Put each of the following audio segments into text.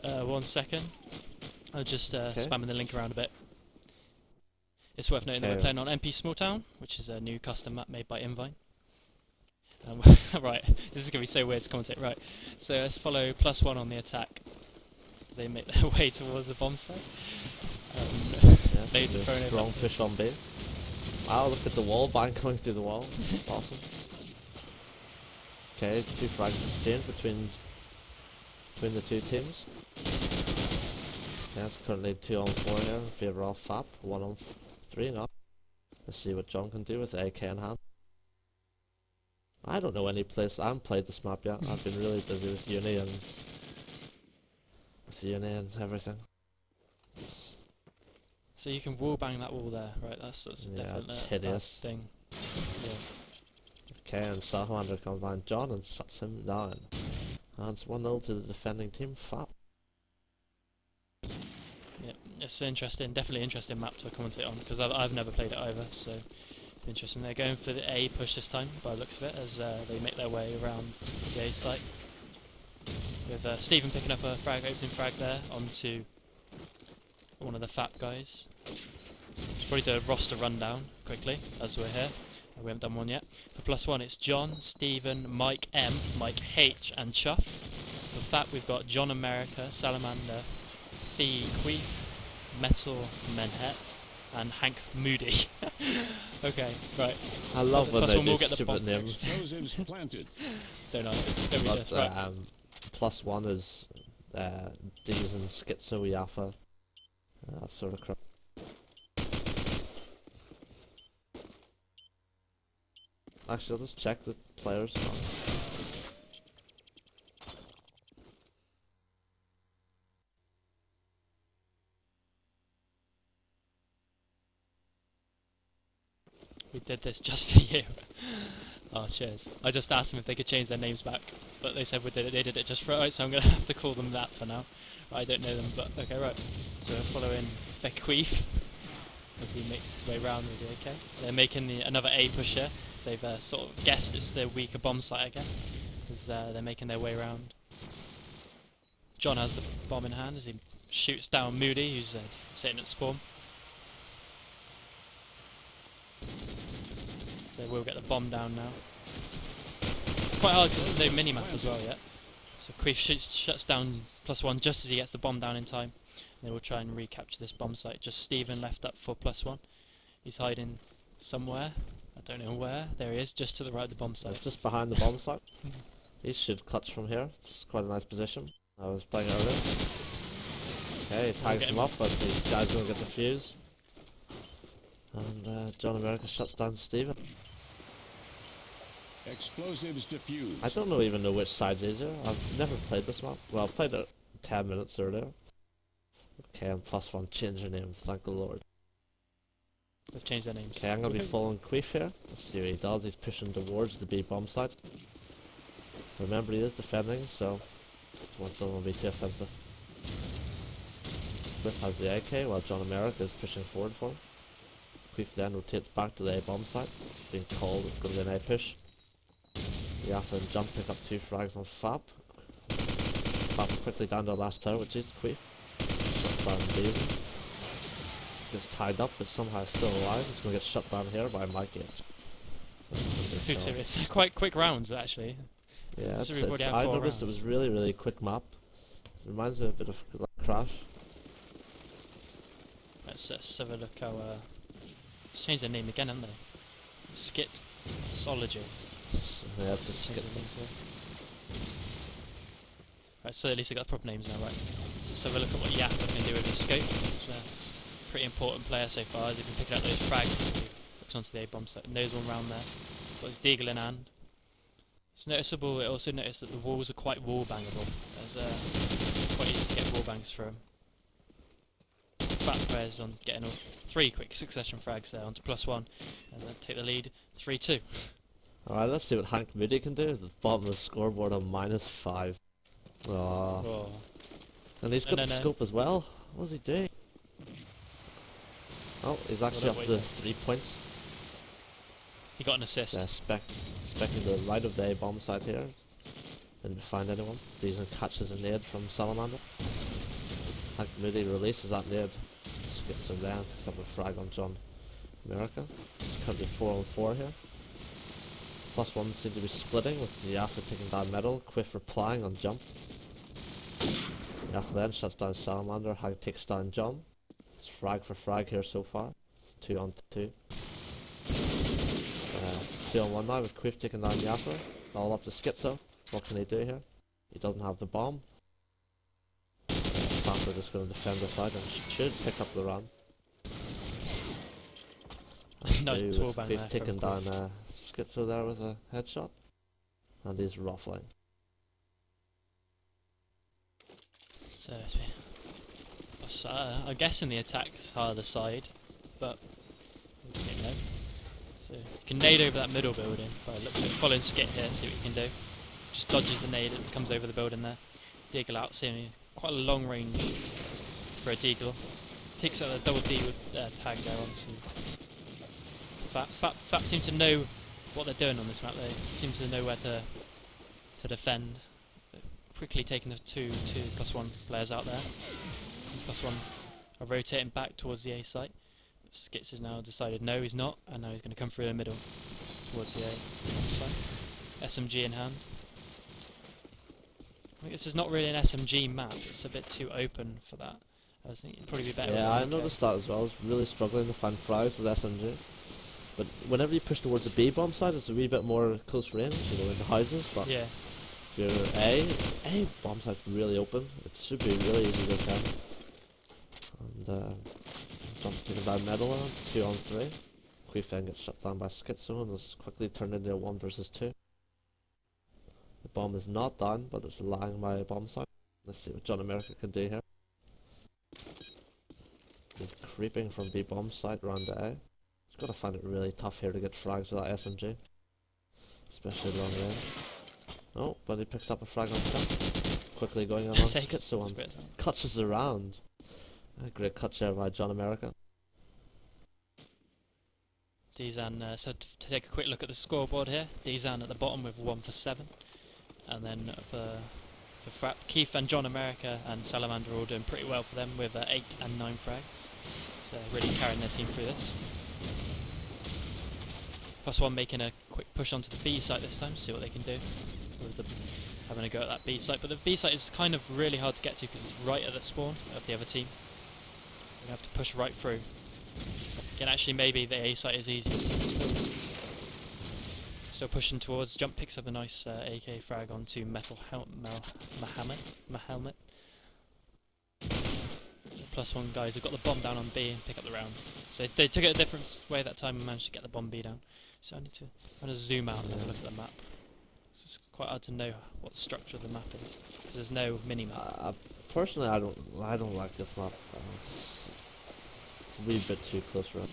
1 second. I'm just spamming the link around a bit. It's worth noting that we're playing on MP Small Town, which is a new custom map made by Invine. Right, this is going to be so weird to commentate. Right, so let's follow +1 on the attack. They make their way towards the bomb site. Yes, a strong fish on bait. Wow, look at the wall bang going through the wall. Awesome. Okay, it's 2 frags exchange between the two teams. Yes, currently 2 on 4 here in favour of FAP, 1 on 3 now. Let's see what John can do with AK in hand. I don't know any place. I haven't played this map yet. I've been really busy with uni and everything. So you can wallbang that wall there, right? That's definitely it's hideous. Thing. Yeah. Okay, and Salamander comes behind John and shuts him down. And it's 1-0 to the defending team, FAP. Yeah, it's interesting, definitely interesting map to commentate on, because I've never played it either, so interesting. They're going for the A push this time, by the looks of it, as they make their way around the A site. With Stephen picking up a opening frag there onto one of the FAP guys. Just probably do a roster rundown quickly, as we're here. We haven't done one yet. For +1 it's John, Stephen, Mike M, Mike H and Chuff. For FAP we've got John America, Salamander, Thee Queef, Metal Menhet and Hank Moody. Okay, right. I love when they do get stupid names. Don't know. Don't read it. Right. +1 is D's and Schizo Yaffa. That sort of crap. Actually, I'll just check the players. We did this just for you. Oh, cheers. I just asked them if they could change their names back, but they said they did it just for it, so I'm going to have to call them that for now. Right, I don't know them, but okay, right. So we're following Bequeef as he makes his way round with the AK. They're making another A push here. So they've sort of guessed it's the weaker bomb site, I guess, as they're making their way round. John has the bomb in hand as he shoots down Moody, who's sitting at spawn. So we'll get the bomb down now. It's quite hard because there's no mini-map as well yet. So Queef shuts down +1 just as he gets the bomb down in time. And they will try and recapture this bomb site. Just Stephen left up for +1. He's hiding somewhere. I don't know where. There he is, just to the right of the bomb site. It's just behind the bomb site. He should clutch from here. It's quite a nice position. I was playing it earlier. Okay, he tags him up, but these guys don't get the fuse. And John America shuts down Steven. Explosives diffused. I don't even know which side's easier. I've never played this map. Well, I played it 10 minutes earlier. Okay, I'm +1. Change your name, thank the Lord. They've changed their names. Okay, I'm going to be following Queef here. Let's see what he does. He's pushing towards the B bomb site. Remember, he is defending, so don't want to be too offensive. Queef has the AK while John America is pushing forward for him. Queef then rotates back to the A bomb site. Being called, it's going to be an A push. Yaffa and Jump pick up 2 frags on FAP. FAP quickly down to the last player, which is Queef. Shuts down Daisy. Gets tied up, but somehow still alive. He's going to get shut down here by Mike H. It's 2-2. It's quite quick rounds, actually. Yeah, I noticed it was really quick map. It reminds me a bit of like Crash. Let's have a look how... It's changed their name again, haven't they? Skitology. Yeah, it's a skit. Right, so at least they got proper names now, right? So let's have a look at what Yaffa can do with his scope. That's a pretty important player so far. They've been picking up those frags as he looks onto the A-bomb site. And there's one round there. Got his deagle in hand. It's noticeable, I also noticed that the walls are quite wall-bangable. There's quite easy to get wall-bangs through them. FAP players on getting all 3 quick succession frags there onto +1. And then take the lead 3-2. Alright, let's see what Hank Moody can do. At the bottom of the scoreboard on -5. Aww. Oh. And he's got the scope as well. What's he doing? Oh, he's actually up to 3 points. He got an assist. Yeah, specking the right of the A bomb site here. Didn't find anyone. Deason catches a nade from Salamander. Hank Moody releases that nade. Skips him down, picks up a frag on John America. It's currently 4 on 4 here. +1 seem to be splitting with the Yaffa taking down Metal, Quiff replying on jump. Yaffa then shuts down Salamander, Hank takes down John. It's frag for frag here so far. It's 2 on 2. 2 on 1 now with Quiff taking down Yaffa. It's all up to Schizo. What can he do here? He doesn't have the bomb. Panther just going to defend the side and should pick up the run. Nice wallbang there. Quiff taking down Schizo there with a headshot. And he's ruffling. So I'm guessing the attack's harder side, but you know. So you can nade over that middle building by following Skit here, see what you can do. Just dodges the nade as it comes over the building there. Deagle out, seeing quite a long range for a Deagle. Takes out the double D with tag there onto FAP. FAP seem to know what they're doing on this map. They seem to know where to defend. Quickly taking the two +1 players out there. +1 are rotating back towards the A site. Skits has now decided no, he's not, and now he's going to come through the middle towards the A site. SMG in hand. I think this is not really an SMG map, it's a bit too open for that. I think it'd probably be better. Yeah, I noticed that as well. I was really struggling to find frags with SMG. But whenever you push towards the B bomb side, it's a wee bit more close range, you know, into houses. But yeah. if you're A bomb side's really open. It should be really easy to defend. And jump taking down Metal, it's 2 on 3. Quiff then gets shut down by Schizo and is quickly turned into a 1 versus 2. The bomb is not down, but it's lying by a bomb site. Let's see what John America can do here. He's creeping from B bomb site around to A. He's got to find it really tough here to get frags with that SMG, especially long range. Oh, but he picks up a frag on top. Quickly going on Schizo and clutches around. A great clutch there by John America. Dizan, so to take a quick look at the scoreboard here, Dizan at the bottom with 1 for 7. And then for FAP, Keith and John America and Salamander are all doing pretty well for them with 8 and 9 frags. So really carrying their team through this. +1 making a quick push onto the B site this time, see what they can do. With having a go at that B site, but the B site is kind of really hard to get to because it's right at the spawn of the other team. We're going to have to push right through. Again, actually maybe the A site is easier, so still pushing towards. Jump picks up a nice AK frag onto Metal Mahelmet. +1 guys have got the bomb down on B and pick up the round. So they took it a different way that time and managed to get the bomb B down. So I'm going to zoom out and have a look at the map. It's quite hard to know what the structure of the map is because there's no mini map. Personally, I don't like this map. It's a wee bit too close run.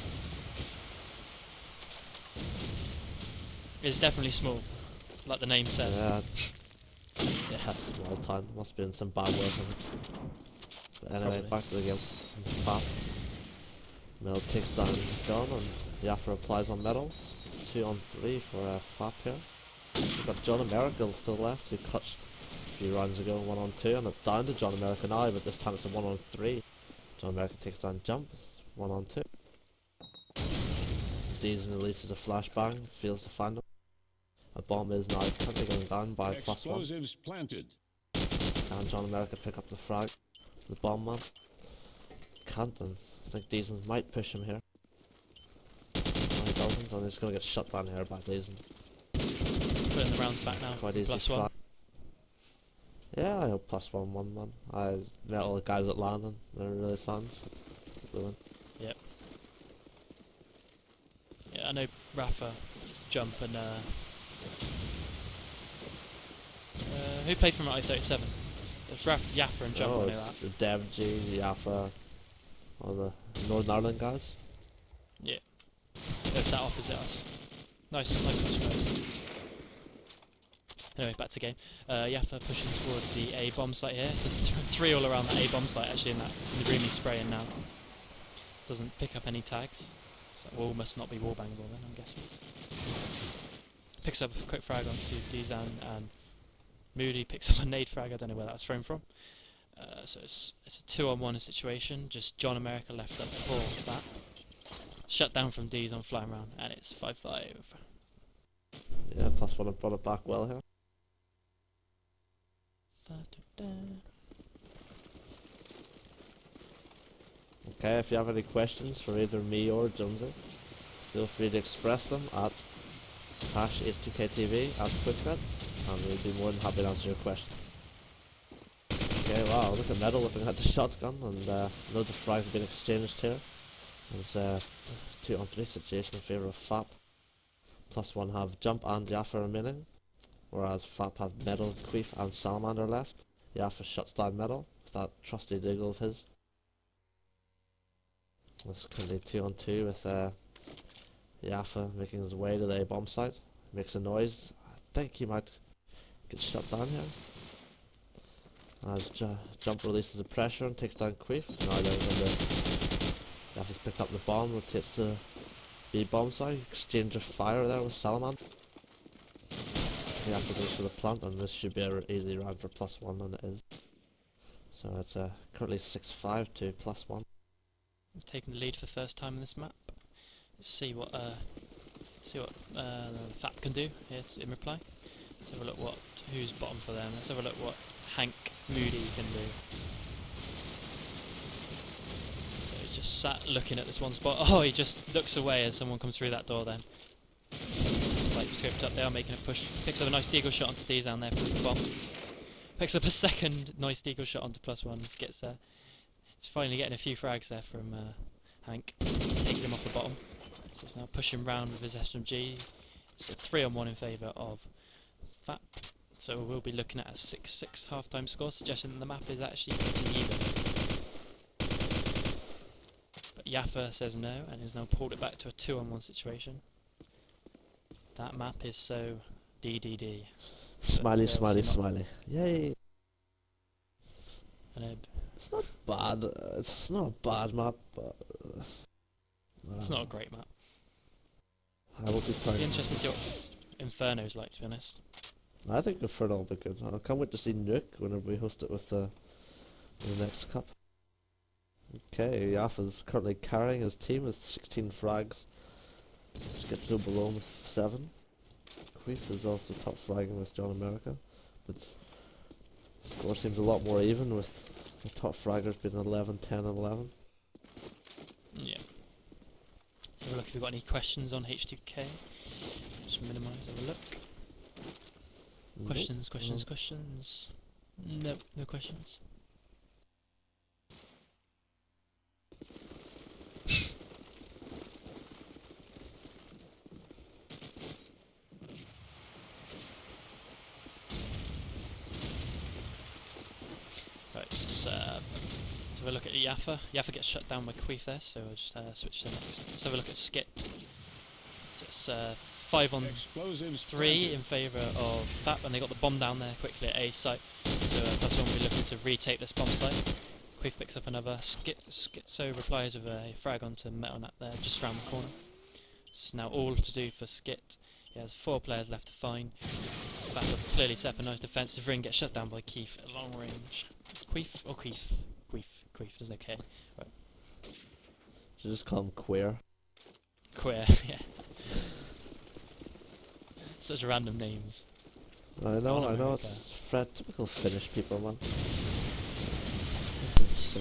It's definitely small, like the name says. Yeah, small town. Must be in some bad way from it. But anyway, Probably. back to the game. FAP. Mel takes down Gun and Yaffa replies on Metal. 2 on 3 for FAP here. We've got John America still left, who clutched a few rounds ago, 1 on 2, and it's down to John America now, but this time it's a 1 on 3. John America takes down Jump, it's 1 on 2. Deason releases a flashbang, fails to find him. A bomb is now currently going down by +1. Explosives planted. Can John America pick up the frag? The bomb man. Can't, and I think Deason might push him here. No, he doesn't, and he's going to get shut down here by Deason. Putting the rounds back now. Quite easy +1. Yeah, I hope +1 won, man. I met all the guys at Landon. They're really sound. Yep. Yeah, I know Rafa, Jump, and who played from I-37? It's Yaffa and Jump. Oh, I know it's that. the Dev G, Yaffa, all the Northern Ireland guys. Yeah. They're sat opposite us. Nice match, guys. Anyway, back to game. Yaffa pushing towards the A bomb site here. There's 3 all around the A bomb site actually in the room he's spraying now. Doesn't pick up any tags. So that wall must not be wallbangable then, I'm guessing. Picks up a quick frag onto Dizan and Moody picks up a nade frag, I don't know where that's thrown from. So it's a 2-on-1 situation. Just John America left up for that. Shut down from D's on flying round, and it's 5-5. Yeah, +1 have brought it back well here. Okay, if you have any questions for either me or Jonesy, feel free to express them at #H2KTV at QuickNet, and we'll be more than happy to answer your question. Okay, wow, look at Metal looking at the shotgun, and loads of frags have been exchanged here. There's a 2-on-3 situation in favour of FAP. +1 have Jump and Yaffa remaining, whereas FAP have Metal, Queef and Salamander left. Yaffa shuts down Metal with that trusty deagle of his. It's currently 2-on-2 with Yaffa making his way to the A-bomb site. Makes a noise. I think he might get shut down here. As Jump releases the pressure and takes down Queef. Now they're going to... Yaffa's picked up the bomb, rotates to B-bomb site. Exchange of fire there with Salamander. Yaffa goes for the plant, and this should be an easy round for +1, and it is. So it's currently 6-5 to +1. Taking the lead for the first time in this map. Let's see what FAP can do here in reply. Let's have a look who's bottom for them. Let's have a look what Hank Moody can do. So he's just sat looking at this one spot. Oh, he just looks away as someone comes through that door then. Like scoped up there, making a push. Picks up a nice deagle shot onto D down there for the bomb. Picks up a second nice deagle shot onto +1. Just gets he's finally getting a few frags there from Hank. Taking him off the bottom. So he's now pushing round with his SMG. It's a 3-on-1 in favour of FAP. So we'll be looking at a 6-6 half-time score, suggesting that the map is actually pretty even. But Yaffa says no, and has now pulled it back to a 2-on-1 situation. That map is so DDD. Smiley, smiley, smiley. Yay! It's not bad. It's not a bad map, but it's not a great map. I will be playing. It'll be interesting to see what Inferno's like, to be honest. I think Inferno will be good. I can't wait to see Nuke whenever we host it with the next cup. Okay, Yaffa's currently carrying his team with 16 frags. Schizo below with 7. Queef is also top fragging with John America, but the score seems a lot more even with the top fraggers being 11, 10 and 11. Yeah. So have a look if we've got any questions on H2K. Just minimise, have a look. Questions, questions, questions. Nope, no questions. Right, so let's have a look at Yaffa. Yaffa gets shut down by Queef there, so I'll just switch to the next. Let's have a look at Skit. So it's 5-on-3 in favour of FAP, and they got the bomb down there quickly at A site. So +1 will be looking to retake this bomb site. Queef picks up another. Schizo replies with a frag onto Metalnat there, just round the corner. It's now all to do for Skit. He has 4 players left to find. FAP have clearly set up a nice defensive ring, gets shut down by Queef at long range. Queef or Queef? Queef, doesn't care. Right. Should just call him Queer. Queer, yeah. Such random names. I know, it's typical Finnish people, man. Sick.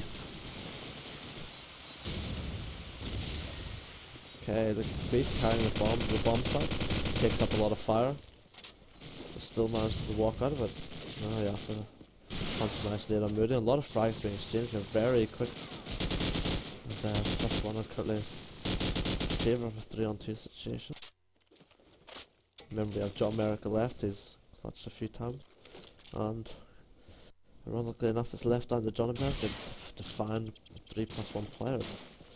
Okay, the Queef carrying the bomb site takes up a lot of fire, but still manages to walk out of it. Oh yeah, for consternation on Moody. A lot of frags being exchanged here very quick. And +1 are currently in favour of a 3-on-2 situation. Remember, we have John America left. He's clutched a few times, and ironically enough, it's left down to John America to find 3+1 players.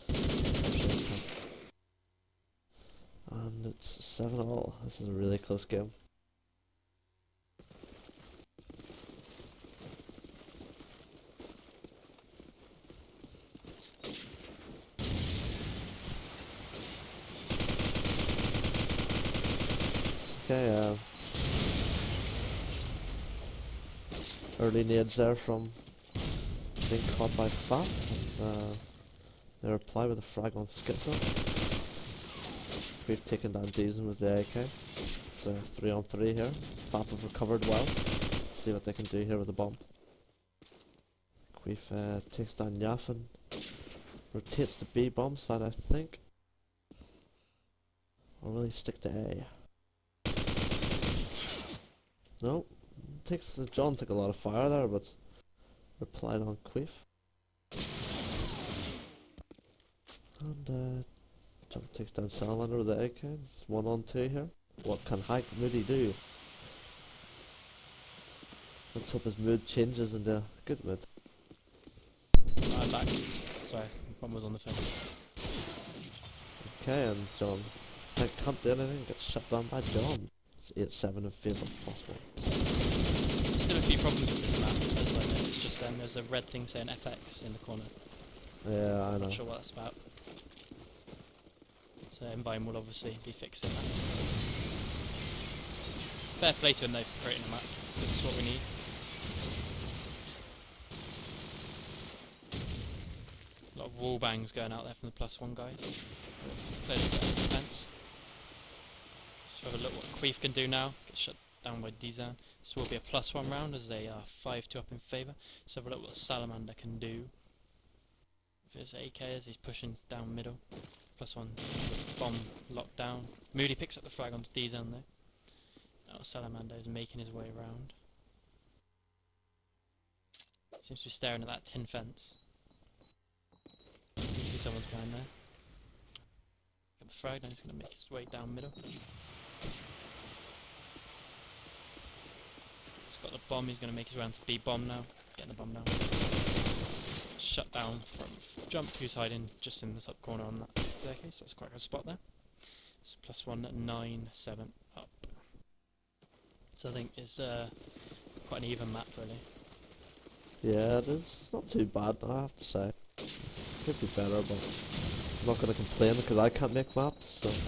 And it's 7-all. This is a really close game. Okay, early nades there from being caught by FAP. They reply with a frag on Schizo. We've taken down Deason with the AK. So 3 on 3 here. FAP have recovered well. Let's see what they can do here with the bomb. Queef takes down Yaffin. Rotates to B bomb side, I think. Or will he stick to A? No. John took a lot of fire there, but replied on Queef. And John takes down Salamander with the AK. It's 1 on 2 here. What can Hike Moody do? Let's hope his mood changes into a good mood. I'm back. Sorry, one was on the phone. Okay, and John can't do anything, gets shut down by John. It's 8-7 in favour of +1. Still a few problems with this map, as I noticed just then. There's a red thing saying FX in the corner. Yeah, I know. Not sure what that's about. So Mbine will obviously be fixing that. Fair play to him though for creating a map. This is what we need. A lot of wall bangs going out there from the +1 guys. Clearly set up defense. Just have a look what Queef can do now. Get shut down by Dizan. This will be a +1 round as they are 5-2 up in favour. So have a look what Salamander can do. With his AK as he's pushing down middle. +1 bomb locked down. Moody picks up the frag onto Dizan though. Now Salamander is making his way around. Seems to be staring at that tin fence. Usually someone's behind there. Got the frag, now he's going to make his way down middle. He's got the bomb, he's going to make his way onto B bomb now. Getting the bomb down. Shut down from Jump, who's hiding just in the top corner on that staircase. That's quite a good spot there. So +1 at 9-7 up. So I think it's quite an even map really. Yeah, it is. It's not too bad, I have to say. Could be better, but I'm not going to complain because I can't make maps, so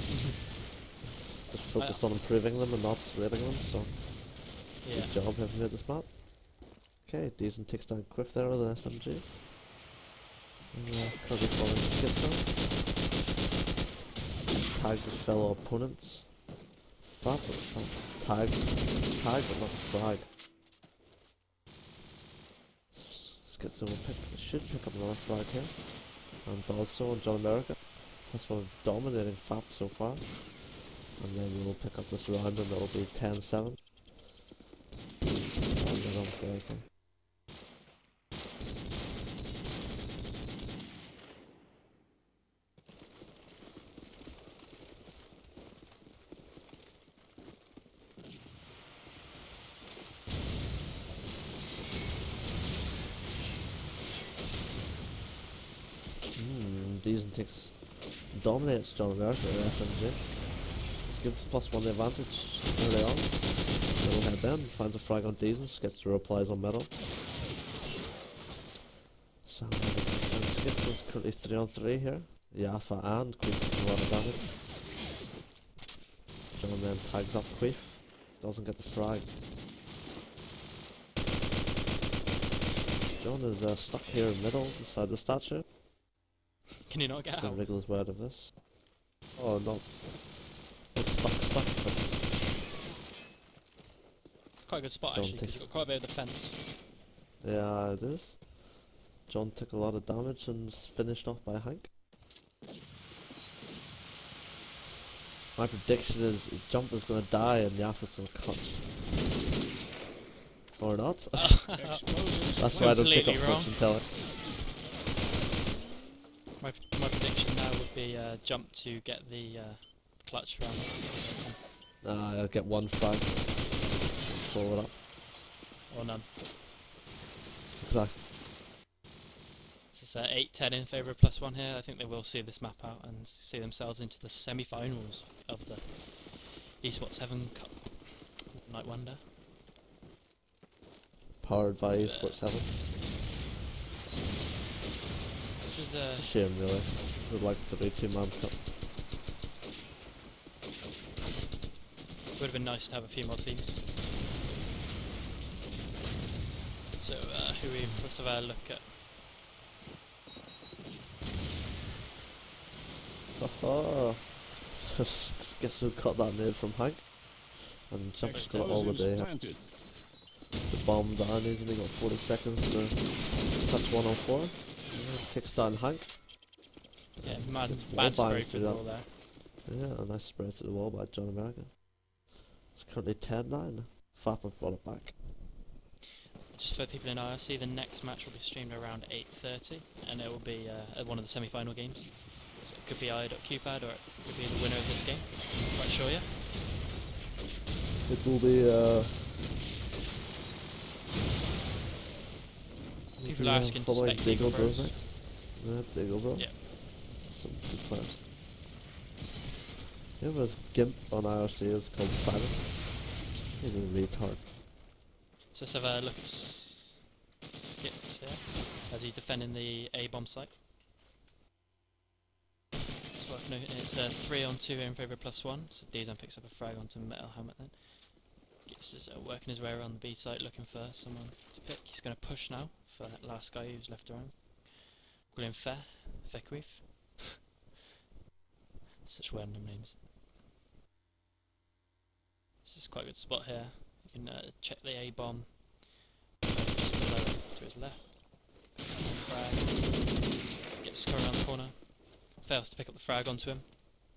just focus on improving them and not rating them, so Yeah. good job having made this map. Okay, Deason takes down Quiff there with an SMG. And CoD4 and Schizo. Tags his fellow opponents. FAP tagged but not frag. Schizo will should pick up another frag here. And does so on John America. +1 dominating FAP so far. And then we will pick up this round and it will be 10-7. And then on with the AK. Deason dominates John America with SMG. Gives +1 the advantage early on. Little head then, finds a frag on Deason, gets the replies on middle. So Schizo's currently 3 on 3 here. Yaffa and Queef taking a lot of damage. John then tags up Queef. Doesn't get the frag. John is stuck here in middle beside the statue. Can you not get Still out? wriggle his way out of this. Oh, not stuck, but It's quite a good spot John actually, because you've got quite a bit of defense. yeah, it is. John took a lot of damage and was finished off by Hank. My prediction is Jump is going to die and Yaffa's going to clutch. Or not. That's why I don't pick up clutch and tell it. My prediction now would be Jump to get the clutch round. I'll get one frag. Forward up. Or none. Exactly. It's 8-10 in favour of +1 here. I think they will see this map out and see themselves into the semi-finals of the eSports Heaven Cup. Night Wonder. Powered by eSports Heaven. It's a shame really. Would like 3-2-man cup. Would have been nice to have a few more teams. So we let's have a look at. Haha! Guess who caught that nade from Hank? And Jump's got all the day. The bomb down, he's only got 40 seconds to touch 1 on 4. Yeah, takes down Hank. Yeah, bad spray for the wall there. Yeah, a nice spray to the wall by John America. It's currently 10-9. FAP have brought it back. Just for people in IRC, the next match will be streamed around 8:30, and it will be one of the semi-final games. So it could be i.qpad or it could be the winner of this game. I'm quite sure yet. It will be people are asking to spec deaglebro next. Yeah, deaglebro. Yeah. Some good players. You have this Gimp on IRC is called Simon. He's a retard. So let's have a look at Skits here, as he's defending the A bomb site. It's worth noting it's 3-on-2 here in favour of +1, so deaglebro picks up a frag onto Metal Helmet then. Skits is working his way around the B site looking for someone to pick. He's going to push now for that last guy who's left around. William Fequif. Such random names. This is quite a good spot here. You can check the A bomb just below to his left. Frag. So gets scurried around the corner. Fails to pick up the frag onto him.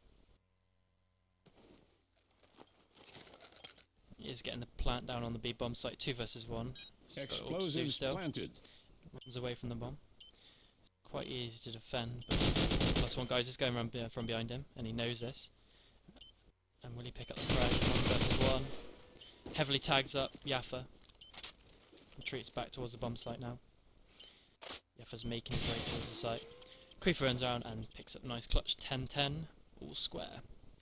He is getting the plant down on the B bomb site. 2 versus 1. Explosives planted. Runs away from the bomb. Quite easy to defend, but +1 guys is going around from behind him, and he knows this. And will he pick up the frag? 1 versus 1. Heavily tags up Yaffa. Retreats back towards the bomb site now. Yaffa's making his way towards the site. Creeper runs around and picks up a nice clutch 10-10, all square.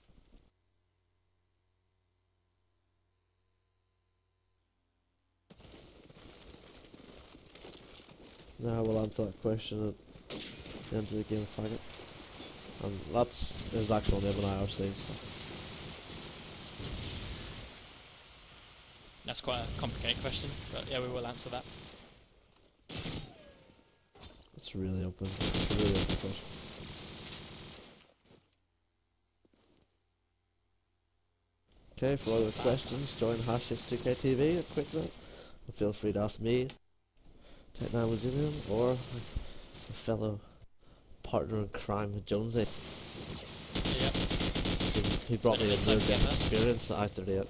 Now we'll answer that question at the end of the game, faggot. And that's his actual name on IRC. So. That's quite a complicated question, but yeah, we will answer that. It's really open. It's a really open question. Okay, for other questions, join #2KTV a quick note. And feel free to ask me, Tech9 Wazilian, or a fellow partner in crime, Jonesy. Yep. He brought me a near death experience at I-38.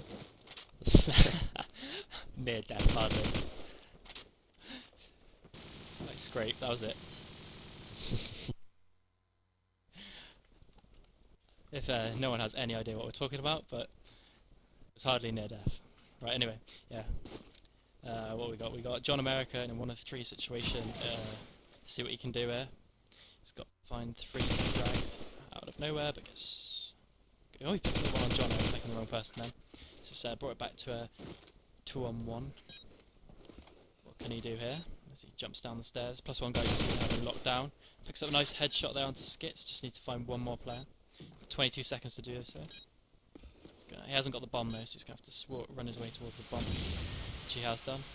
Near death, hardly. Slight scrape, that was it. If no one has any idea what we're talking about, but it's hardly near death. Right, anyway, yeah. What we got? We got John America in a 1 of 3 situation. See what he can do here. He's got to find 3 frags out of nowhere because oh, he picked the one on John. I was picking the wrong person then. So brought it back to a 2-on-1. What can he do here? As he jumps down the stairs. +1 guy you see having locked down. Picks up a nice headshot there onto Skits. Just need to find 1 more player. 22 seconds to do so. He hasn't got the bomb though, so he's going to have to run his way towards the bomb, which he has done.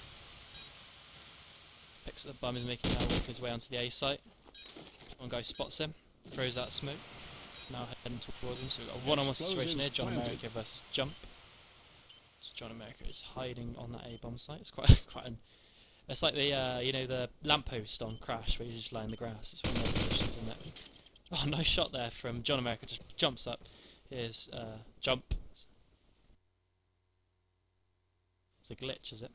Picks up the bomb, is making now working his way onto the A site. 1 guy spots him, throws out smoke. Now heading towards him, so we've got a 1-on-1 situation here. John America versus Jump. So John America is hiding on that A bomb site. It's quite an. It's like the you know, the lamppost on Crash where you just lie in the grass. It's one of those positions, isn't it? Oh, nice shot there from John America. Just jumps up. Here's Jump. It's a glitch, is it?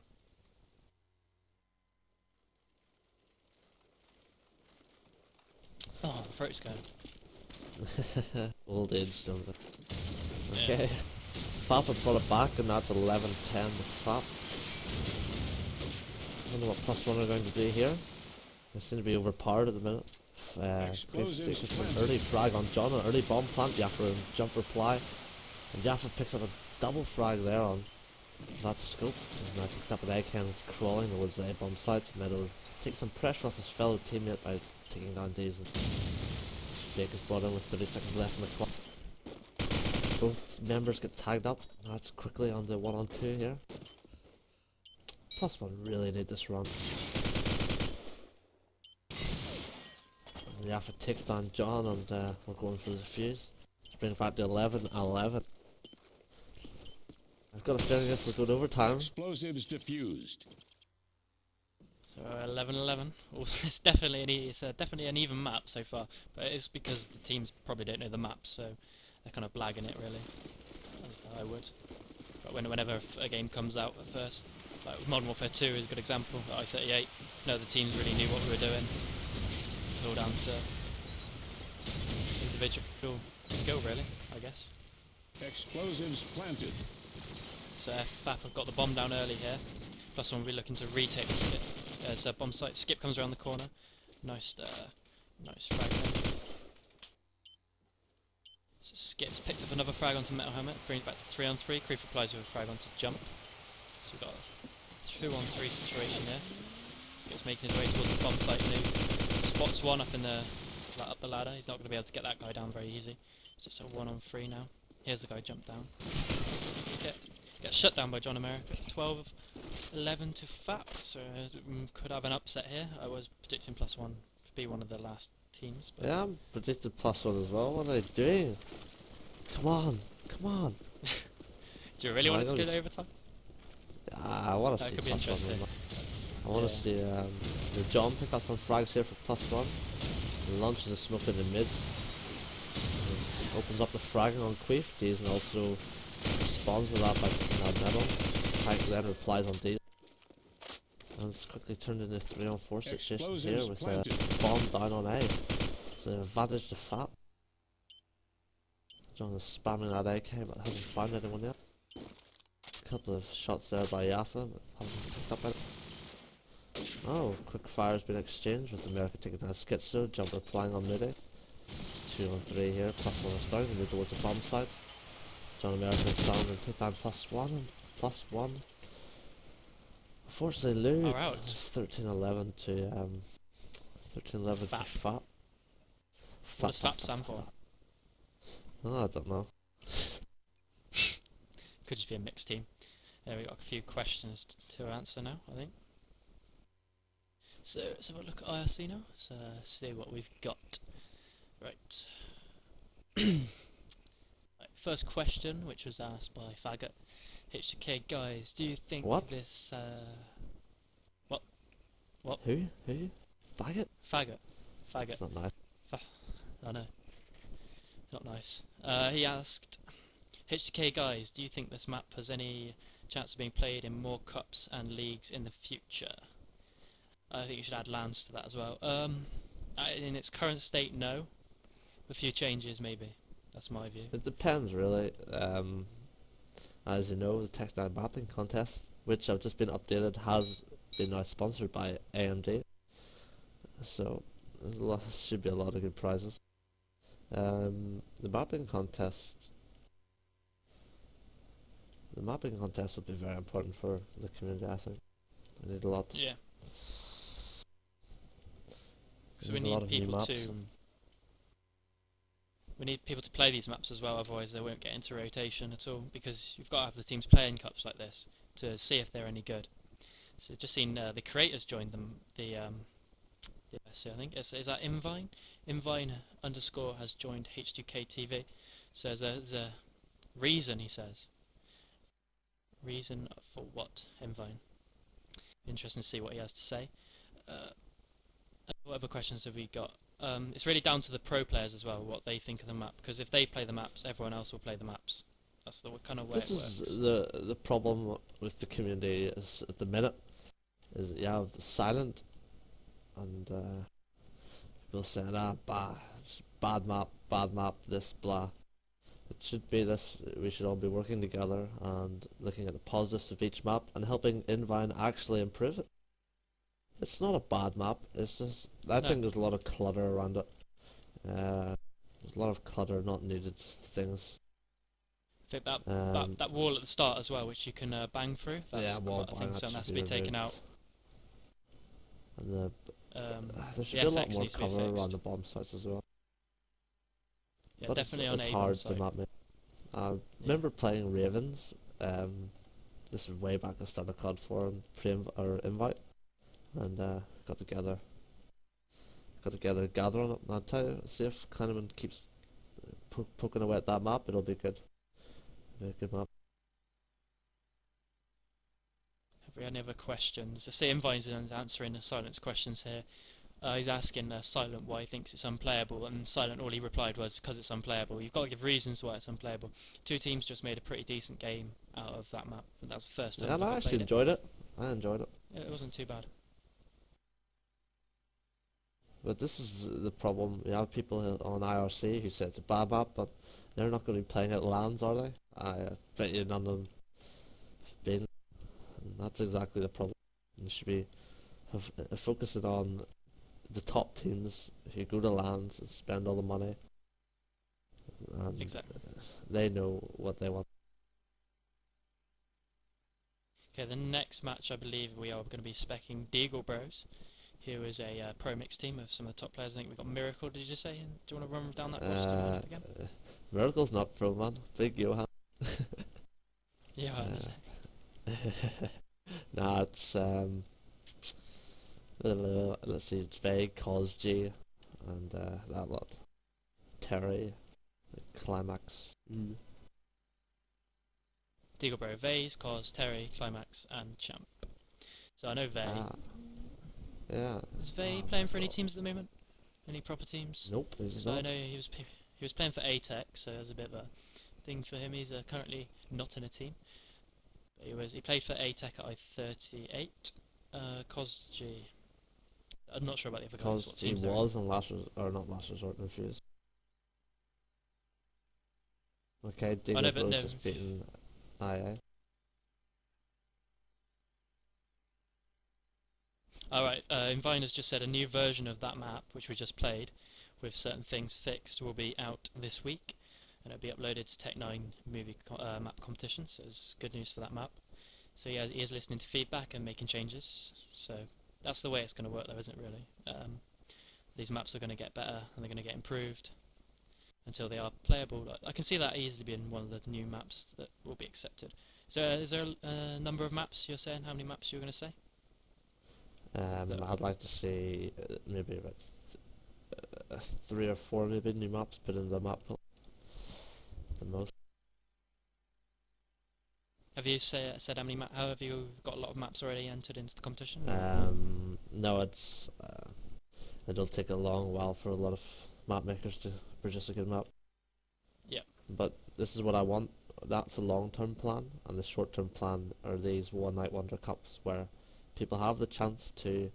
Oh, the throat's going. Old age, don't it? Yeah. Okay. FAP have brought it back, and that's 11-10 to FAP. I don't know what +1 are going to do here. They seem to be overpowered at the minute. Gets an early frag on John, an early bomb plant. Yaffa and Jump reply. And Yaffa picks up a double frag there on that scope. He's now picked up an egg-hen, is crawling towards the A-bomb site. Meadow takes some pressure off his fellow teammate by taking down Daze, and Fake is brought in with 30 seconds left in the clock. Both members get tagged up. That's quickly on the 1-on-2 here. +1 really need this run. Yaffa takes down John, and we're going for the defuse. Let's bring it back to 11-11. I've got a feeling this will go to overtime. Explosives diffused. So 11-11. Well, it's definitely definitely an even map so far, but it's because the teams probably don't know the map, so they're kind of blagging it really, as I would. But whenever a game comes out at first, like Modern Warfare 2 is a good example. At I-38, no, the teams really knew what we were doing. It was all down to individual skill, really, I guess. Explosives planted. So FAP have got the bomb down early here. plusONE will be looking to retake the skip. There's a bomb site. Skip comes around the corner. Nice frag there. So Skip's picked up another frag onto Metal Helmet. Brings back to 3-on-3. Creep replies with a frag onto Jump. So we've got a 2-on-3 situation here. Skip's making his way towards the bomb site. And he spots one up up the ladder. He's not going to be able to get that guy down very easy. It's just a 1-on-3 now. Here's the guy jump down. Gets shut down by John America. It's 12-11 to FAP, so could have an upset here. I was predicting +1 to be one of the last teams. But yeah, I'm predicted +1 as well. What are they doing? Come on, come on. Do you really want it to go to overtime? Yeah, I want to see That could be interesting. I want to see the John pick up some frags here for +1. He launches a smoke in the mid. And opens up the fragging on Queef. Deez also responds with that by picking out metal. Tank then replies on Deez. And it's quickly turned into a 3-on-4 situation here with a bomb down on A. It's an advantage to FAP. John is spamming that AK but hasn't found anyone yet. A couple of shots there by Yaffa but haven't picked up anything. Oh, quick fire's been exchanged with America taking down Schizo, Jump replying on mid A. It's 2-on-3 here, +1 is down, we move towards the bomb site. John America is sound and take down +1 and +1. Unfortunately, lose. It's 13-11 to 13-11 to FAP. What does FAP stand for? Oh, I don't know. Could just be a mixed team. We got a few questions to answer now, I think. So let's have a look at IRC now. So see what we've got. Right. Right. First question, which was asked by Faggot. H2K guys, do you think this what? Who? Faggot? Faggot. That's not nice. I know. Not nice. He asked, H2K guys, do you think this map has any chance of being played in more cups and leagues in the future? I think you should add lands to that as well. In its current state, no. A few changes, maybe. That's my view. It depends, really. As you know, the Tech9 mapping contest, which have just been updated, has been now sponsored by AMD. So there should be a lot of good prizes. The mapping contest would be very important for the community, I think. We need a lot. Yeah. So we need people to play these maps as well, otherwise they won't get into rotation at all, because you've got to have the teams playing cups like this to see if they're any good. So just seen the creators joined them, so I think is that Invine? Invine _ has joined H2K TV. So there's a reason, he says. Reason for what, Invine? Interesting to see what he has to say. What other questions have we got? It's really down to the pro players as well, what they think of the map, because if they play the maps, everyone else will play the maps. That's the kind of way it works. This is the problem with the community is at the minute, is that you have silent and people saying, bad map, this, blah. It should be this, we should all be working together and looking at the positives of each map and helping Invine actually improve it. It's not a bad map, it's just, I think there's a lot of clutter around it. There's a lot of clutter, not needed things. I think that wall at the start as well, which you can bang through, that's wall I think something has to be taken out. And there should be a lot more cover around the bomb sites as well. Yeah, but definitely it's on hard to map me. I remember playing Ravens, this is way back at the start of CoD4 and Invite, and got got to gather on it. And I'll tell you, see if Klein keeps poking away at that map, it'll be good. It'll be a good map. Have we any other questions? I see Invine's answering the Silent's questions here. He's asking Silent why he thinks it's unplayable, and Silent, all he replied was because it's unplayable. You've got to give reasons why it's unplayable. Two teams just made a pretty decent game out of that map, and that's the first time. Yeah, and I actually enjoyed it. I enjoyed it. Yeah, it wasn't too bad. But this is the problem. You have people on IRC who say it's a bad map, but they're not going to be playing at LANs, are they? I bet you none of them have been. And that's exactly the problem. You should be focusing on the top teams who go to LANs and spend all the money. And exactly. They know what they want. Okay, the next match I believe we are going to be speccing deaglebro, who is a pro mix team of some of the top players. I think we've got Miracle, did you say? Do you want to run down that roster again? Miracle's not pro, man. Big Johan. Johan, is it? Nah, it's let's see, it's Vague, COD4, and that lot. Terry, Climax. deaglebro, Vase, Cos, Terry, Climax, and Champ. So I know Vay. Yeah. Is Vay playing for any teams at the moment? Any proper teams? Nope, he's So not. I know he was playing for ATEC, so there's a bit of a thing for him. He's currently not in a team. But he played for ATEC at I-38. COS4. I'm not sure about the other guys. What teams COS4 was in not last resort, refused. Okay, deaglebro's just beaten IA. Alright, Invine has just said a new version of that map, which we just played, with certain things fixed, will be out this week, and it'll be uploaded to Tech9 movie map competition, so it's good news for that map. So he is listening to feedback and making changes, so that's the way it's going to work though, isn't it really? These maps are going to get better, and they're going to get improved, until they are playable. I can see that easily being one of the new maps that will be accepted. So is there a number of maps you're saying? How many maps you're going to say? I'd like to see maybe about 3 or 4 maybe new maps put in the map pool. The most. Have you said how many maps? Have you got a lot of maps already entered into the competition? No, it'll take a long while for a lot of map makers to produce a good map. Yeah. But this is what I want. That's a long-term plan, and the short-term plan are these one-night wonder cups where people have the chance to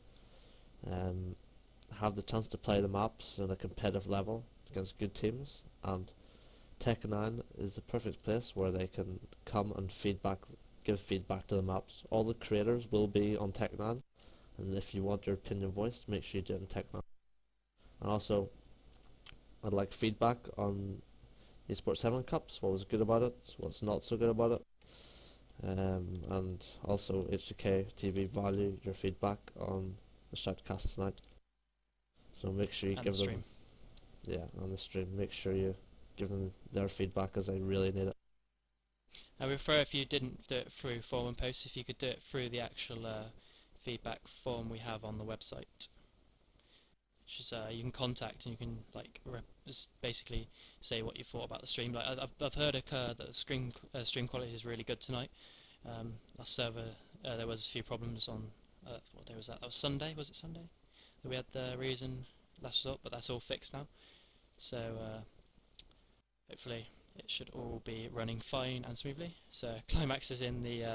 play the maps on a competitive level against good teams, and Tech9 is the perfect place where they can come and give feedback to the maps. All the creators will be on Tech9, and if you want your opinion voiced, make sure you do it in Tech9. And also, I'd like feedback on eSports Heaven Cups, what was good about it, what's not so good about it. And also HDK TV value your feedback on the shoutcast tonight. So make sure you give them, on the stream. Make sure you give them their feedback as they really need it. I would prefer if you didn't do it through forum and posts, if you could do it through the actual feedback form we have on the website. Which is you can contact and you can just basically say what you thought about the stream. Like I've heard occur that the stream quality is really good tonight. Our server there was a few problems on what day was that? That was Sunday. Was it Sunday that we had the reason last result? But that's all fixed now. So hopefully it should all be running fine and smoothly. So Climax is in the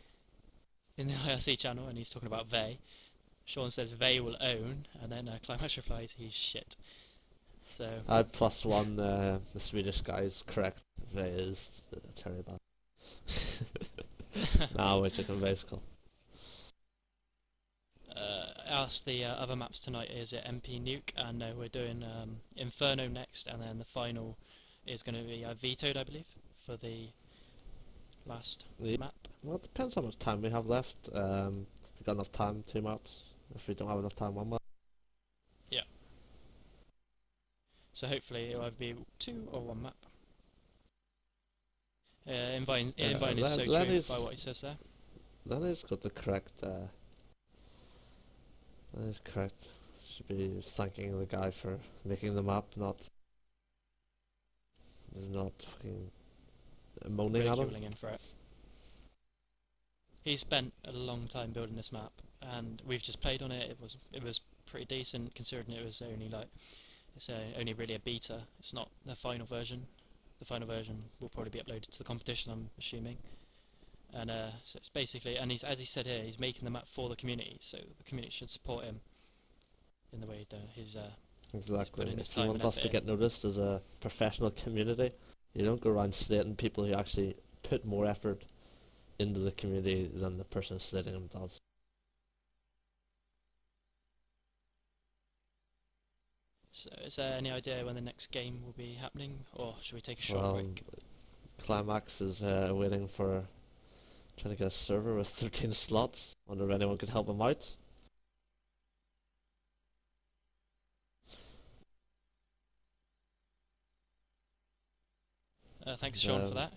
IRC channel and he's talking about Vay. Sean says Vay will own, and then Climax replies he's shit. So I +1 the Swedish guy is correct. Vay is terrible. Nah, we're chicken basically. Asked the other maps tonight, is it MP Nuke? And no, we're doing Inferno next, and then the final is going to be Vetoed, I believe, for the last map. Well, it depends how much time we have left. If we've got enough time, 2 maps. If we don't have enough time, 1 map. Yeah. So hopefully it'll either be 2 or 1 map. Invine is so true by what he says there. Lenny's got the correct. That is correct. Should be thanking the guy for making the map, not fucking moaning at him. Ridiculing him for it. He spent a long time building this map, and we've just played on it. It was pretty decent considering it was only only really a beta. It's not the final version. The final version will probably be uploaded to the competition, I'm assuming. And so it's basically, and as he said here, he's making the map for the community, so the community should support him in the way he's exactly. His If you time want and us to effort get noticed as a professional community, you don't go around slating people who actually put more effort into the community than the person slating them does. So is there any idea when the next game will be happening, or should we take a short break? Climax is waiting for trying to get a server with 13 slots. Wonder if anyone could help him out. Thanks, Sean, for that.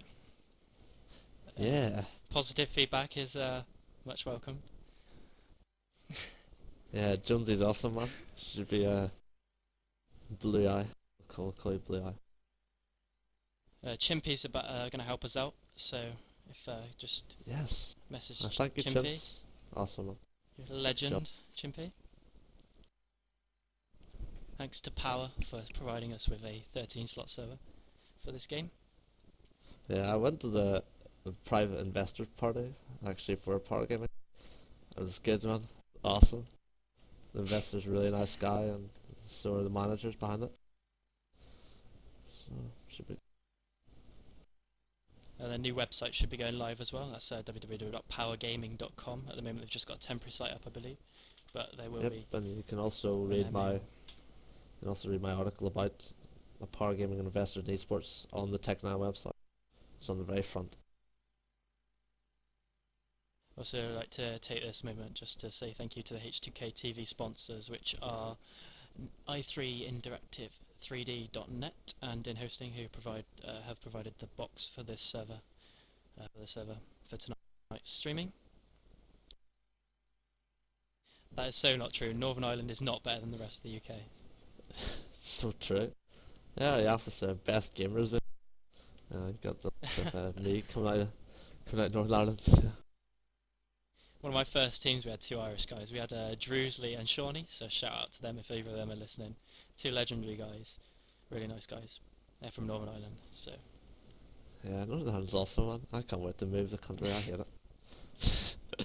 Yeah. Positive feedback is much welcome. Yeah, Jonesy's awesome, man. Should be Blue Eye. Call you Blue Eye. Chimpy's going to help us out, so if just yes, message thank you, Chimpy. Chimps. Awesome, man. You're a legend, Chimpy. Thanks to Power for providing us with a 13 slot server for this game. Yeah, I went to the private investor party actually for Power Gaming. It was good, man. Awesome. The investor's a really nice guy, and so are the managers behind it. So should be. And the new website should be going live as well. That's www.powergaming.com. At the moment, they've just got a temporary site up, I believe, but they will be. And you can also read my article about the Power Gaming investor in eSports on the Tech9 website. It's on the very front. Also, I'd like to take this moment just to say thank you to the H2K TV sponsors, which are i3 Interactive, 3D.net, and In Hosting, who have provided the box for this server, for tonight's streaming. That is so not true. Northern Ireland is not better than the rest of the UK. So true. Yeah, the Alpha's the best gamers. Got the me coming out Northern Ireland. One of my first teams, we had two Irish guys. We had Drewsley and Shawnee, so shout out to them if either of them are listening. Two legendary guys, really nice guys. They're from Northern Ireland, so. Yeah, Northern Ireland's awesome, man. I can't wait to move the country. I hate it.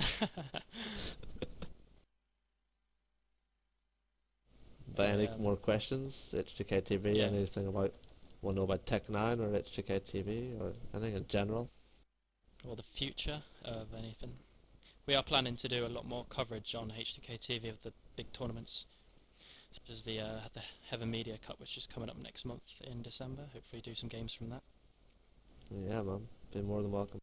But any more questions? H2K TV? Yeah. Anything about? Want to know about Tech9 or H2K TV or anything in general? Or the future of anything. We are planning to do a lot more coverage on H2K TV of the big tournaments, such as the Heaven Media Cup, which is coming up next month in December. Hopefully do some games from that. Yeah, man. Be more than welcome.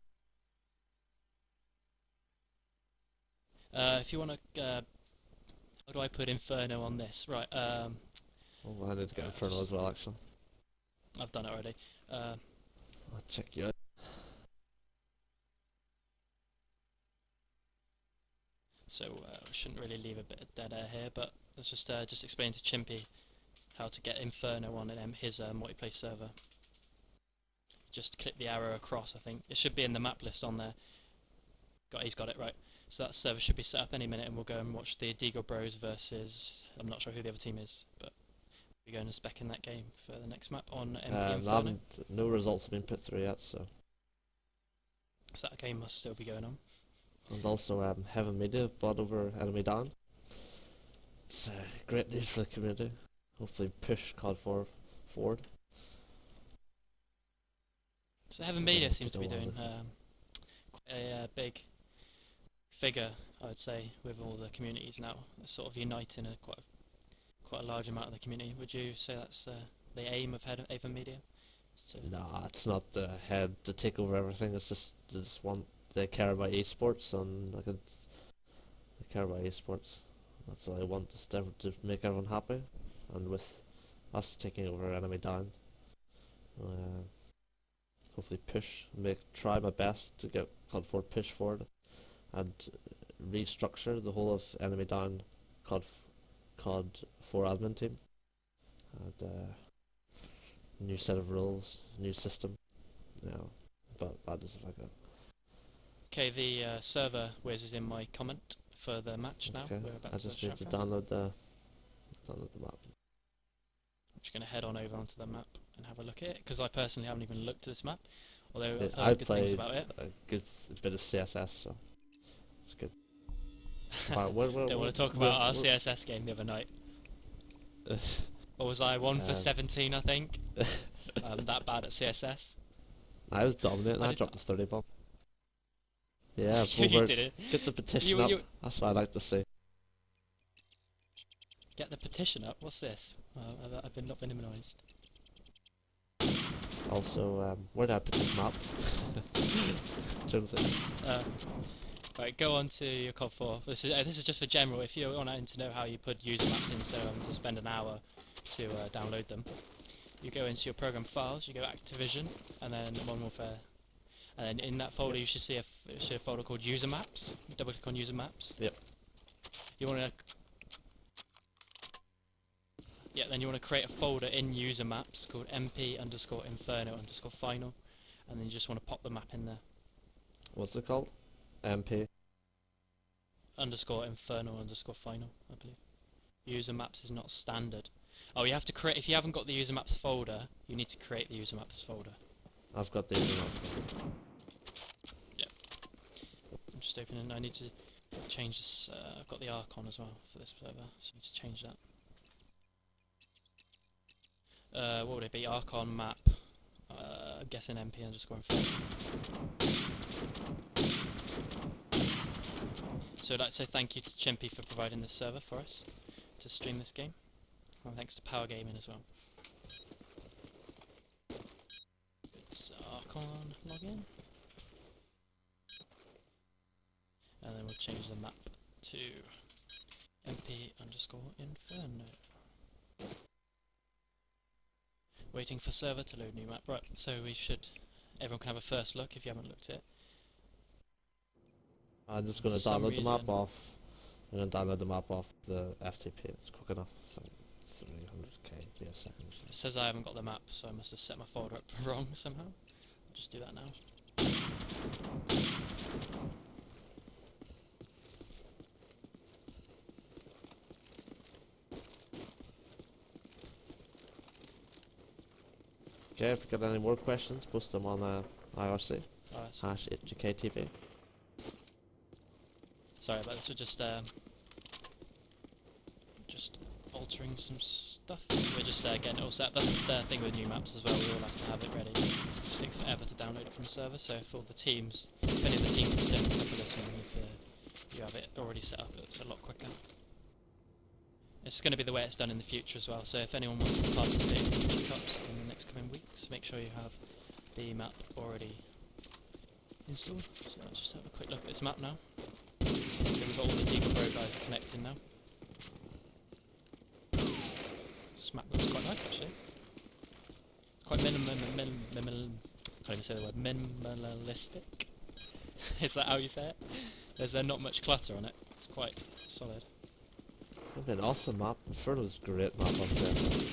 If you want to, how do I put Inferno on this? Right. Oh, I need to get Inferno as well, actually. I've done it already. I'll check you out. So we shouldn't really leave a bit of dead air here, but let's just explain to Chimpy how to get Inferno on his multiplayer server. Just click the arrow across. I think it should be in the map list on there. He's got it right. So that server should be set up any minute, and we'll go and watch the deaglebros versus, I'm not sure who the other team is, but we're going to spec in that game for the next map on MP Inferno. No results have been put through yet, so that game must still be going on. And also Heaven Media bought over Enemy Down. It's great news for the community. Hopefully push CoD4 forward. So Heaven Media seems to be doing quite a big figure, I would say, with all the communities now. They're sort of uniting quite a large amount of the community. Would you say that's the aim of Heaven Media? Nah, it's not the head to take over everything. It's just they care about eSports, and they care about eSports. That's all I want, is to make everyone happy. And with us taking over Enemy Down, hopefully try my best to get CoD4 push forward and restructure the whole of Enemy Down CoD4 admin team. And new set of rules, new system. Yeah, but that is if I go. Okay, the server whiz is in my comment for the match now. Okay, We're about I to just need to shout download the map. I'm just going to head on over onto the map and have a look at it, because I personally haven't even looked at this map, although I've I heard good things played about it. a good bit of CSS, so it's good. Don't want to talk about our CSS game the other night. Or was I 1 for 17, I think? I'm that bad at CSS. I was dominating, I dropped the 30 bomb. Yeah, You did it. Get the petition up, that's what I like to see. Get the petition up? What's this? I've not been immunised. Also, where did I put this map? Right, go on to your CoD4. This is just for general. If you're wanting to know how you put user maps in instead of having to spend an hour to download them, you go into your program files, you go Activision, and then Modern Warfare, and then in that folder you should see a folder called User Maps. You double click on User Maps. Yep. You want to then you want to create a folder in User Maps called mp_inferno_final, and then you just want to pop the map in there. What's it called? MP _inferno_final, I believe. User Maps is not standard. Oh, you have to create. If you haven't got the User Maps folder, you need to create the User Maps folder. I've got the user maps folder. Yep. I'm just opening. I need to change this. I've got the Archon as well for this server, so I need to change that. What would it be? Archon map. I'm guessing mp_inferno. So I'd like to say thank you to Chimpy for providing this server for us to stream this game. And thanks to Power Gaming as well. It's Archon login. And then we'll change the map to mp_inferno. Waiting for server to load new map. Right, so everyone can have a first look if you haven't looked at it. I'm just going to download the map off. I'm going to download the map off the FTP. It's quick enough. So 300k per second. It says I haven't got the map, so I must have set my folder up wrong somehow. I'll just do that now. Okay, if you got any more questions, post them on IRC. #HGKTV. Sorry about this, we're just altering some stuff. We're just getting it all set. That's the thing with new maps as well, we all have to have it ready. So it just takes forever to download it from the server, so if all the teams, if any of the teams are still for this one, if you have it already set up, it's a lot quicker. It's going to be the way it's done in the future as well, so if anyone wants to participate in future cups in the next coming weeks, make sure you have the map already installed. So I'll just have a quick look at this map now. Okay, we've got all the deaglebro guys are connecting now. This map looks quite nice actually. It's quite can't even say the word, minimalistic. Is that how you say it? There's not much clutter on it, it's quite solid. It's going to be an awesome map. Inferno's a great map on CSS.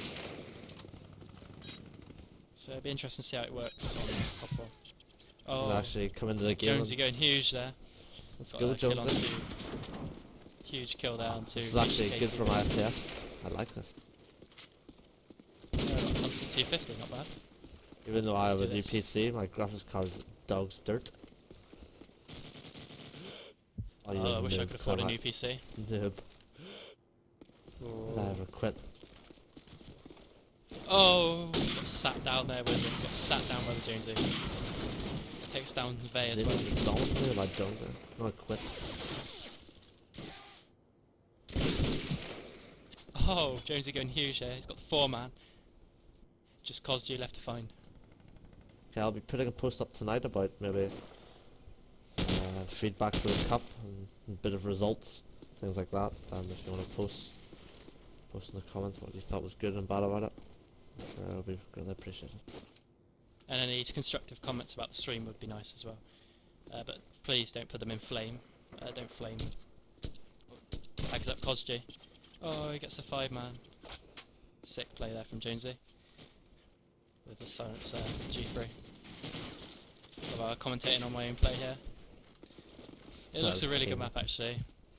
So it'll be interesting to see how it works on CoD4. Oh, actually come into the game. Jonesy going huge there. Let's go, Jonesy. Huge kill there on 2. This is actually good for my FPS. I like this. Yeah, I got constant 250, not bad. Even though I have a new PC, my graphics card is dog's dirt. Oh, I wish I could afford a new PC. Noob. Oh. Never quit. Oh, got sat down there, was it? Got sat down by the Jonesy. Takes down Vey as well. McDonald's me like Jonesy. Not quit. Oh, Jonesy going huge here. He's got the 4-man. Just COSG left to find. Okay, I'll be putting a post up tonight about maybe feedback for the cup and a bit of results, things like that. And if you want to post in the comments what you thought was good and bad about it, I'm sure it'll be really appreciated. And any constructive comments about the stream would be nice as well. But please don't put them in flame. Don't flame. Tags up COSG. Oh, he gets a 5-man. Sick play there from Jonesy. With the silence G3. Commentating on my own play here. It looks a really good map actually.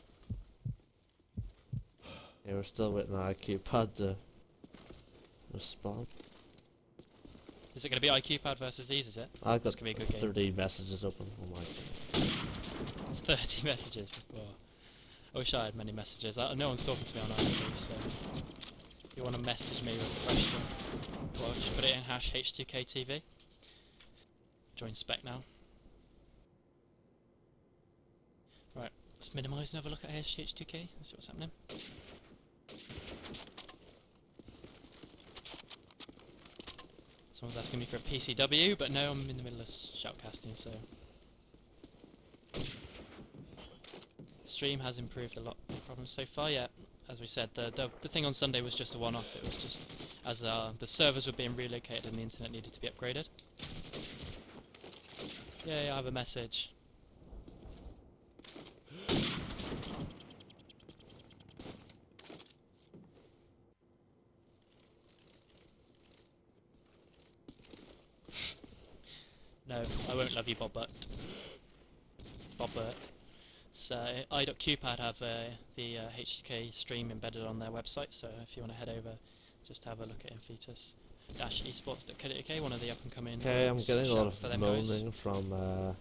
Yeah, we're still waiting on IQ pad to respond. Is it going to be IQ pad versus these, is it? I've got gonna be a good 30 messages open. Oh my god. 30 messages. Whoa. I wish I had many messages. No one's talking to me on IC, so if you want to message me with a question, well, just put it in #H2KTV. Join spec now. Right, let's minimise and have a look at H2K. Let's see what's happening. Someone's asking me for a PCW, but no, I'm in the middle of shoutcasting, so... Stream has improved a lot. No problems so far, yeah. As we said, the thing on Sunday was just a one-off. It was just as the servers were being relocated and the internet needed to be upgraded. Yay, I have a message. No, I won't love you, Bob Burt. Bob Burt. So i.qpad have the HTK stream embedded on their website, so if you want to head over, just have a look at esports.co.uk, one of the up-and-coming. Okay, I'm getting a lot of moaning from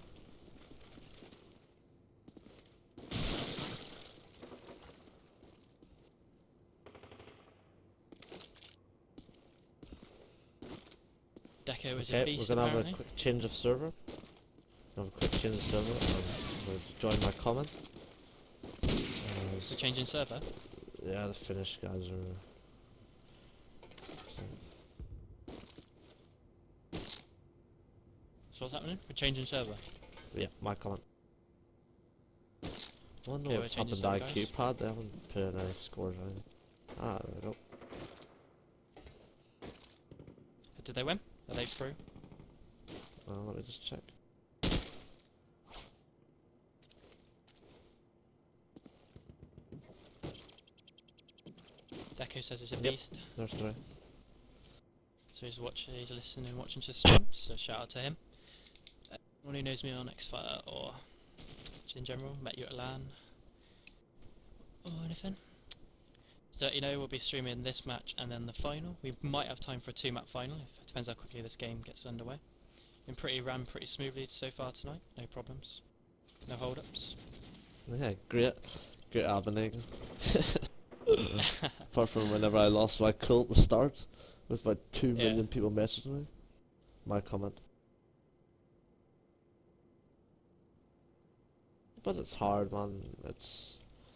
Deco is a beast. We're gonna apparently. have a quick change of server. Have a quick change of server. We'll join my comment. We're changing server. Yeah, the Finnish guys are. So what's happening? We're changing server. Yeah, my comment. I wonder Okay, what's we're happened to changing IQ pad. They haven't put any scores or anything. Ah, there we go. Did they win? Are they through? Well, let me just check. Deco says it's a beast. There's 3. So he's watching, he's listening, watching to stream. So shout out to him. Anyone who knows me on Xfire or just in general, met you at LAN or anything. So you know, we'll be streaming this match and then the final. We might have time for a 2-map final. It depends how quickly this game gets underway. Ran pretty smoothly so far tonight. No problems. No hold-ups. Yeah, great happening. Apart from whenever I lost my cult at the start, with about 2 million people messaging me. My comment. But it's hard, man. It's...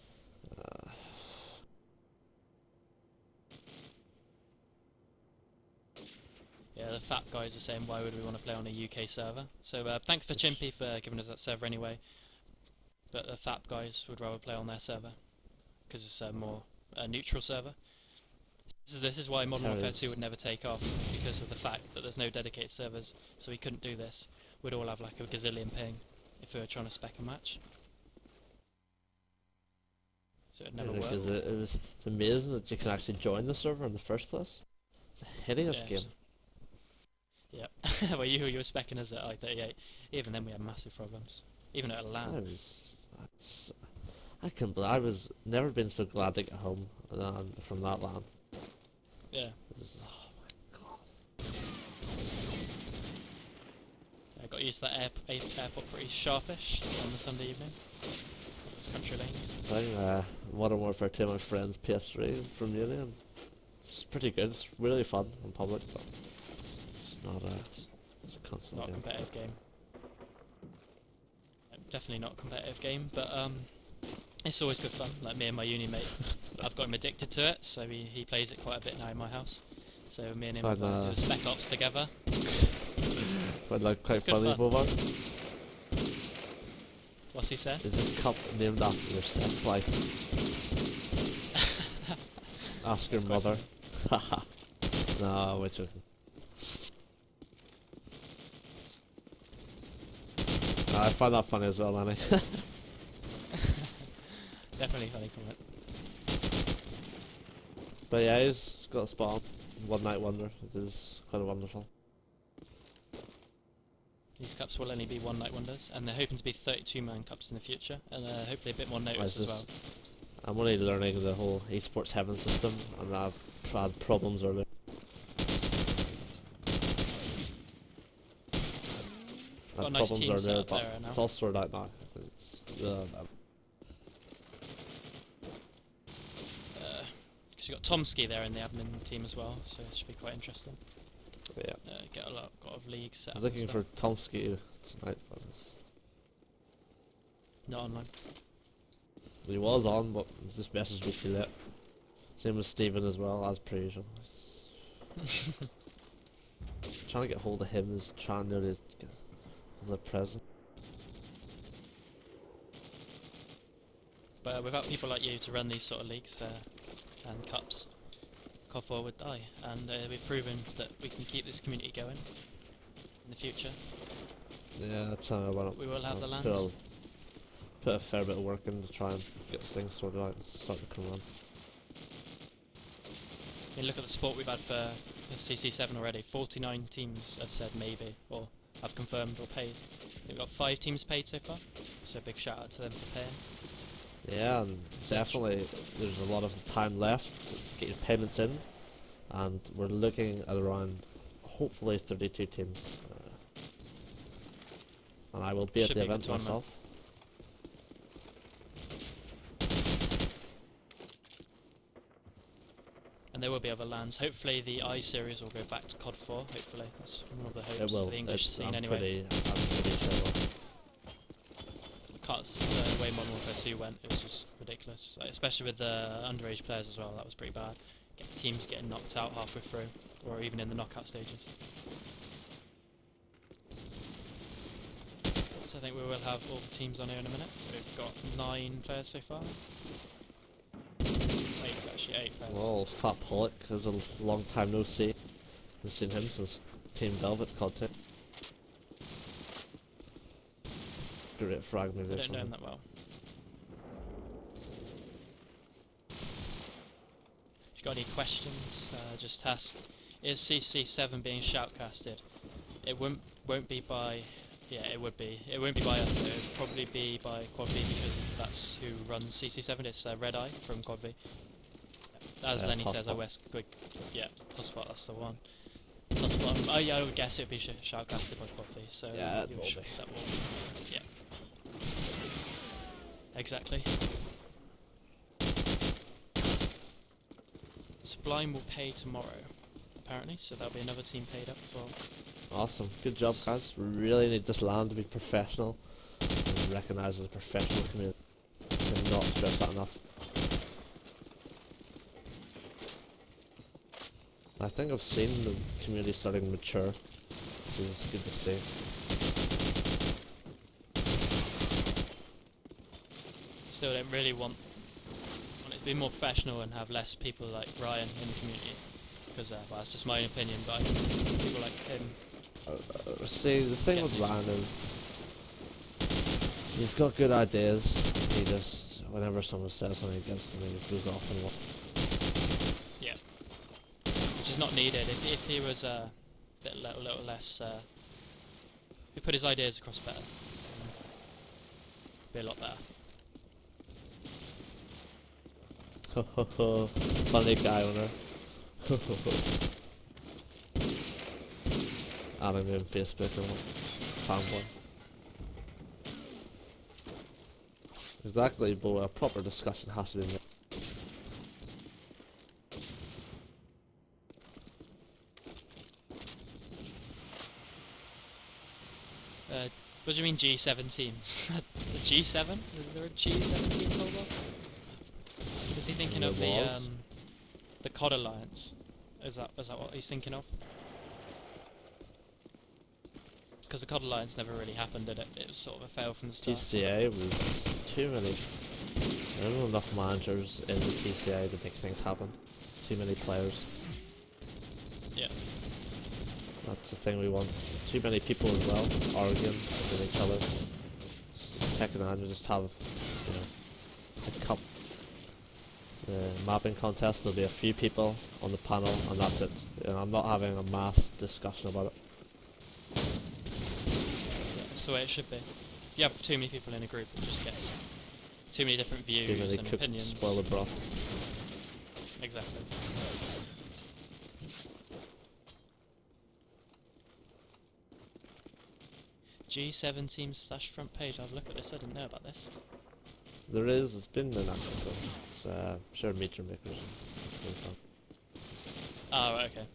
Yeah, the FAP guys are saying why would we want to play on a UK server. So thanks for Chimpy for giving us that server anyway. But the FAP guys would rather play on their server because it's a more neutral server. This is why Modern Warfare 2 would never take off, because of the fact that there's no dedicated servers, so we couldn't do this. We'd all have like a gazillion ping if we were trying to spec a match. So it'd never work. It's amazing that you can actually join the server in the first place. It's a hideous game. Yep. Well, you were specking us at I-38. Even then we had massive problems. Even at a LAN. I was never been so glad to get home from that LAN. Yeah. Oh my god. I got used to that airport pretty sharpish on the Sunday evening. It's country lanes. Modern Warfare 2, my friend's PS3 from uni, and it's pretty good. It's really fun in public, but it's not it's a console not game. A competitive game. Definitely not a competitive game, but it's always good fun. Like me and my uni mate, I've got him addicted to it, so he plays it quite a bit now in my house. So me and him do the Spec Ops together. But like quite funny, Boba. What's he said? Is this cup named after your sex life? Ask your mother. Haha. No, we're joking. I find that funny as well, Annie. Definitely funny comment. But yeah, he's got a spot on. One Night Wonder. It is quite wonderful. These cups will only be one night wonders, and they're hoping to be 32-man cups in the future, and hopefully a bit more notice as well. I'm only learning the whole eSports Heaven system, and I've had problems earlier. Got a nice team set up there now. It's all sorted out now. It's, because you've got Tomsky there in the admin team as well, so it should be quite interesting. yeah. Get a lot of leagues set I up. was looking for Tomsky tonight, but not online. he was on, but he just messaged me too late. Same with Steven as well, as per usual. Trying to get hold of him is trying to get as a present. But without people like you to run these sort of leagues and cups, CoD4 would die, and we've proven that we can keep this community going in the future. Yeah, that's how I want to. We will have the lands. Put a fair bit of work in to try and get things sorted out and start to come on. I mean, look at the support we've had for CC7 already. 49 teams have said maybe, or have confirmed or paid. We've got 5 teams paid so far, so a big shout out to them for paying. Yeah, and definitely there's a lot of time left to get your payments in, and we're looking at around hopefully 32 teams. And I will be at the event myself. And there will be other lands. Hopefully the I series will go back to CoD4. Hopefully that's one of the hopes for the English scene anyway. I'm pretty sure. Cuts the way Modern Warfare 2 went, it was just ridiculous. Like, especially with the underage players as well, that was pretty bad. Teams getting knocked out halfway through, or even in the knockout stages. So I think we will have all the teams on here in a minute. We've got 9 players so far. 8, actually 8 players. Well, Fat Pollock, it was a long time no see. I've seen him since Team Velvet CoD2. Great frag movie. I don't know him that well. If you've got any questions, just ask. Is CC7 being shoutcasted? It won't be by. Yeah, it would be. It won't be by us. It would probably be by Quad V because that's who runs CC7. It's Red Eye from Quad V. As Lenny says, yeah, Tosspot, that's the one. Tosspot. Oh yeah, I would guess it would be shoutcasted by Quad V. So yeah, it will be. That will. Yeah. Exactly. Sublime will pay tomorrow, apparently, so there'll be another team paid up for. Awesome, good job, guys. We really need this land to be professional and recognised as a professional community. Cannot stress that enough. I think I've seen the community starting to mature, which is good to see. Still don't really want it to be more professional and have less people like Ryan in the community, because well, that's just my opinion, but I think people like him. See, the thing with Ryan is he's got good ideas. He just, whenever someone says something against him, he goes off and what. Yeah, which is not needed. If he was a little less, if he put his ideas across better, it'd be a lot better. Funny guy owner. Adding him Facebook and fanboy. Exactly, but a proper discussion has to be made. What do you mean G7 teams? The G7? Is there a G7 team called? Is he thinking of the CoD Alliance? Is that what he's thinking of? Because the CoD Alliance never really happened, did it? It was sort of a fail from the start. TCA was too many. There weren't enough managers in the TCA to make things happen. There's too many players. Yeah. That's the thing we want. Too many people as well, arguing with each other. Taking on and just have, you know, a cup. The mapping contest, there'll be a few people on the panel and that's it. You know, I'm not having a mass discussion about it. Yeah, that's the way it should be. If you have too many people in a group, it just gets too many different views Too many and cooked opinions. spoiler broth. Exactly. G7 teams / front page. I'll look at this. I didn't know about this. There is, it's been an action film. It's sure meter makers and stuff. Oh, right, okay.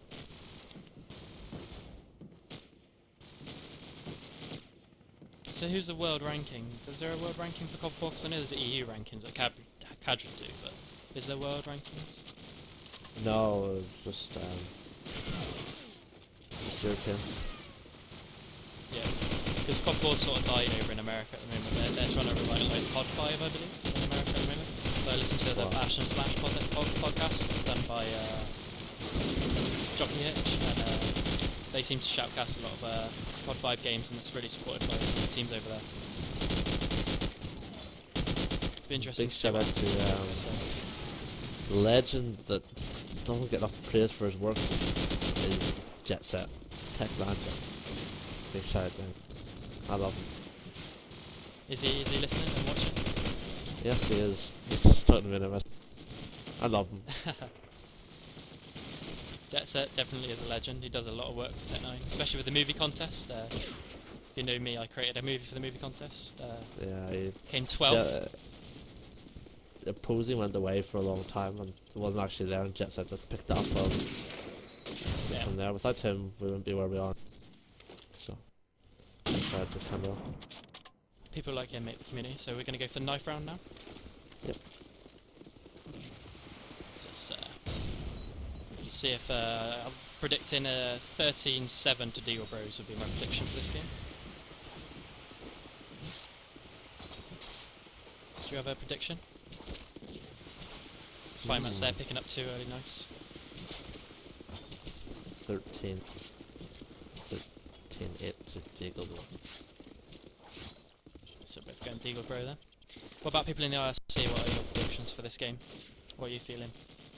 So who's the world ranking? Is there a world ranking for CoD4? Because I know there's EU rankings that Cadre do, but is there world rankings? No, it's just European. Yeah, because CoD4 sort of died over in America at the moment. They're trying to revitalise CoD5, I believe, in America at the moment. So I listen to the Bash and Slash podcasts done by Jockey Hitch, and they seem to shoutcast a lot of CoD5 games, and it's really supported by some of the teams over there. Be interesting Big to see shout what out to legend that doesn't get enough praise for his work is Jet Set, Tech Ranger. Big shout out to him. I love him. Is he listening and watching? Yes, he is. He's starting to win. I love him. Jet Set definitely is a legend. He does a lot of work for Tech9, especially with the movie contest. If you know me, I created a movie for the movie contest. Yeah, he Came 12th. The posing went away for a long time and it wasn't actually there, and Jet Set just picked up Yeah. from there. Without him, we wouldn't be where we are. So, shout out to Camille. People like him make the community, so we're going to go for the knife round now. Yep. Let's just see if I'm predicting a 13-7 to deaglebros would be my prediction for this game. Do you have a prediction? Climax there, picking up 2 early knives. 13-8 to deaglebro. So both going deaglebro there. What about people in the IRC? What are your predictions for this game? What are you feeling?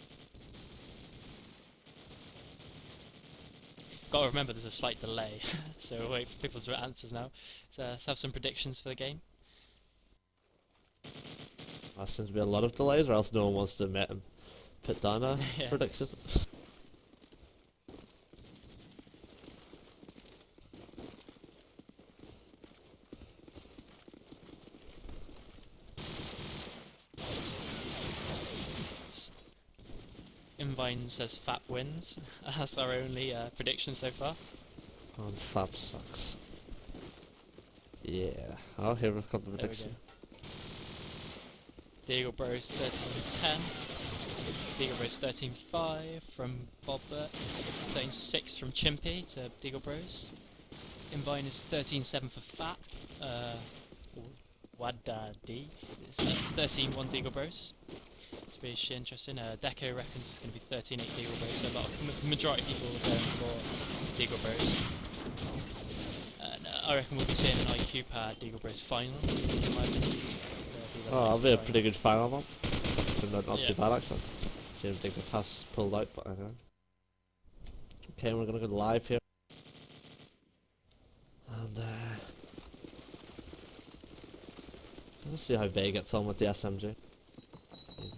Got to remember there's a slight delay, so we'll wait for people's answers now. So let's have some predictions for the game. There seems to be a lot of delays, or else no one wants to admit and put down a Yeah. prediction. Invine says FAP wins. That's our only prediction so far. And FAP sucks. Yeah. Oh, here we come the There we prediction. go. deaglebros 13-10. deaglebros 13-5 from Bobbert. 13-6 from Chimpy to deaglebros. Invine is 13-7 for FAP. Wada D is 13-1 deaglebros. It's pretty interesting. Deco reckons it's going to be 13-8 deaglebros, so a lot of majority of people are going for deaglebros. And I reckon we'll be seeing an IQ pad deaglebros final, in my opinion. Oh, that'll be a pretty good final one. Not Yeah. too bad actually. Didn't think the task pulled out, but anyway. Okay, we're gonna go live here. And let's see how Vay gets on with the SMG. He's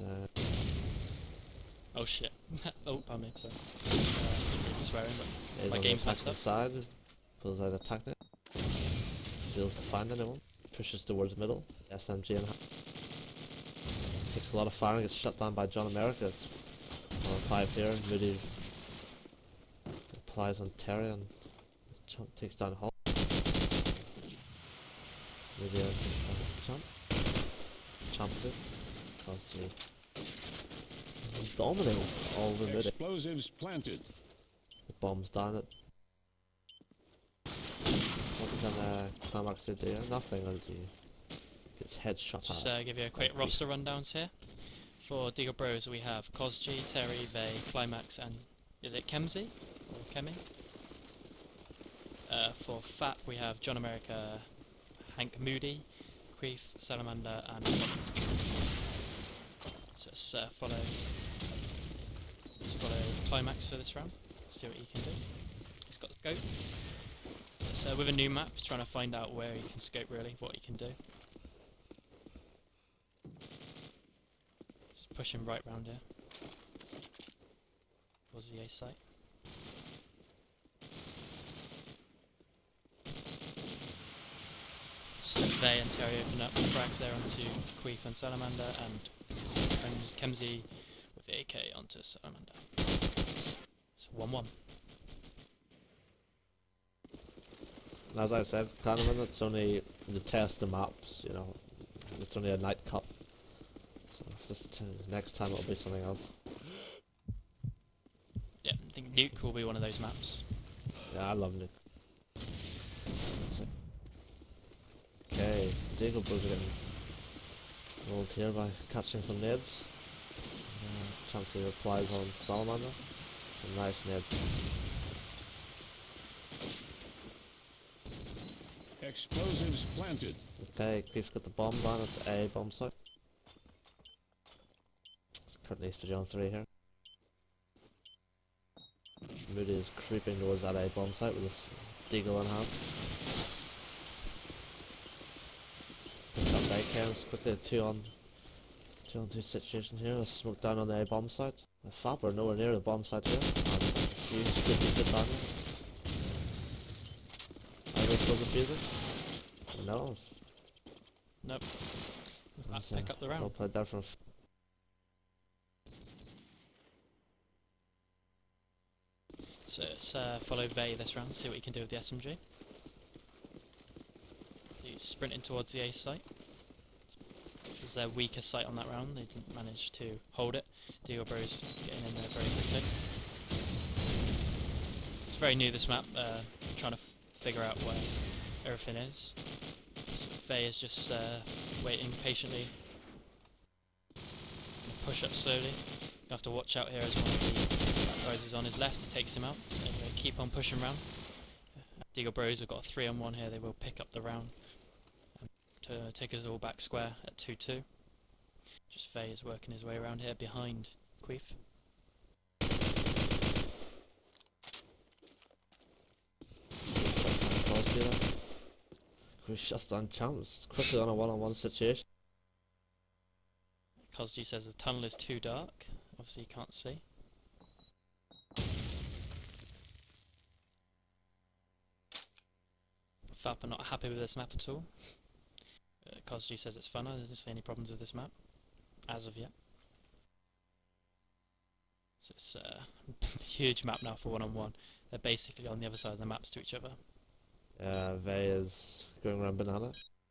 Oh shit. Oh, pardon me, sorry. Swearing, but he's my on game's the messed attacking up. side, pulls out a tactic. Fails to find anyone. Pushes towards middle. SMG in hand. Takes a lot of fire and gets shut down by John America. It's 1-5 here. Moody applies on Terry and takes down Hall. Moody takes down Champ. Champs it. Cause to dominate all the Moody. Explosives planted. The bombs down it. What can Climax do? Nothing as he gets headshot Just at. give you a quick roster rundowns here. For deaglebros we have CosG, Terry, Vay, Climax, and is it Kemsey? Or Kemi? For FAP we have John America, Hank Moody, Queef, Salamander, and Bob. So let's follow Climax for this round. See what he can do. He's got scope. So with a new map, he's trying to find out where he can scope really, what he can do. Just push him right round here. Towards the A site. So they and Terry open up frags there onto Queef and Salamander, and Kemsey with the AK onto Salamander. So 1-1. As I said, tournament, it's only to test the maps, you know. It's only a night cup. So just next time it'll be something else. Yeah, I think Nuke will be one of those maps. Yeah, I love Nuke. Okay, deaglebro getting rolled here by catching some nades. Chancey replies on Salamander. A nice nade. Explosives planted. Okay, Queef's got the bomb down at the A bomb site. It's currently 3 on 3 here. Moody is creeping towards that A bomb site with his deagle in hand. Picks up backhands quickly, a 2 on 2 situation here. A smoke down on the A bomb site. The FAP are nowhere near the bomb site here. And Fuse could be good down here. Are they still defusing? No. Nope. Let's pick up the round. Well played there from. So let's follow Vey this round, see what he can do with the SMG. So he's sprinting towards the A site. This was their weakest site on that round, they didn't manage to hold it. deaglebro's getting in there very quickly. It's very new, this map, trying to figure out where everything is. So Vey is just waiting patiently. Push up slowly. You have to watch out here as one of the guys is on his left, takes him out. Anyway, keep on pushing round. deaglebros have got a 3-on-1 here, they will pick up the round to take us all back square at 2-2. Just Vey is working his way around here behind Queef. Queef's just done champs quickly on a 1-on-1 situation. Cosgy says the tunnel is too dark. Obviously you can't see. FAP are not happy with this map at all. Cosgy says it's fun. I don't see any problems with this map as of yet. So it's a huge map now for 1-on-1. They're basically on the other side of the maps to each other. Vey is going around banana.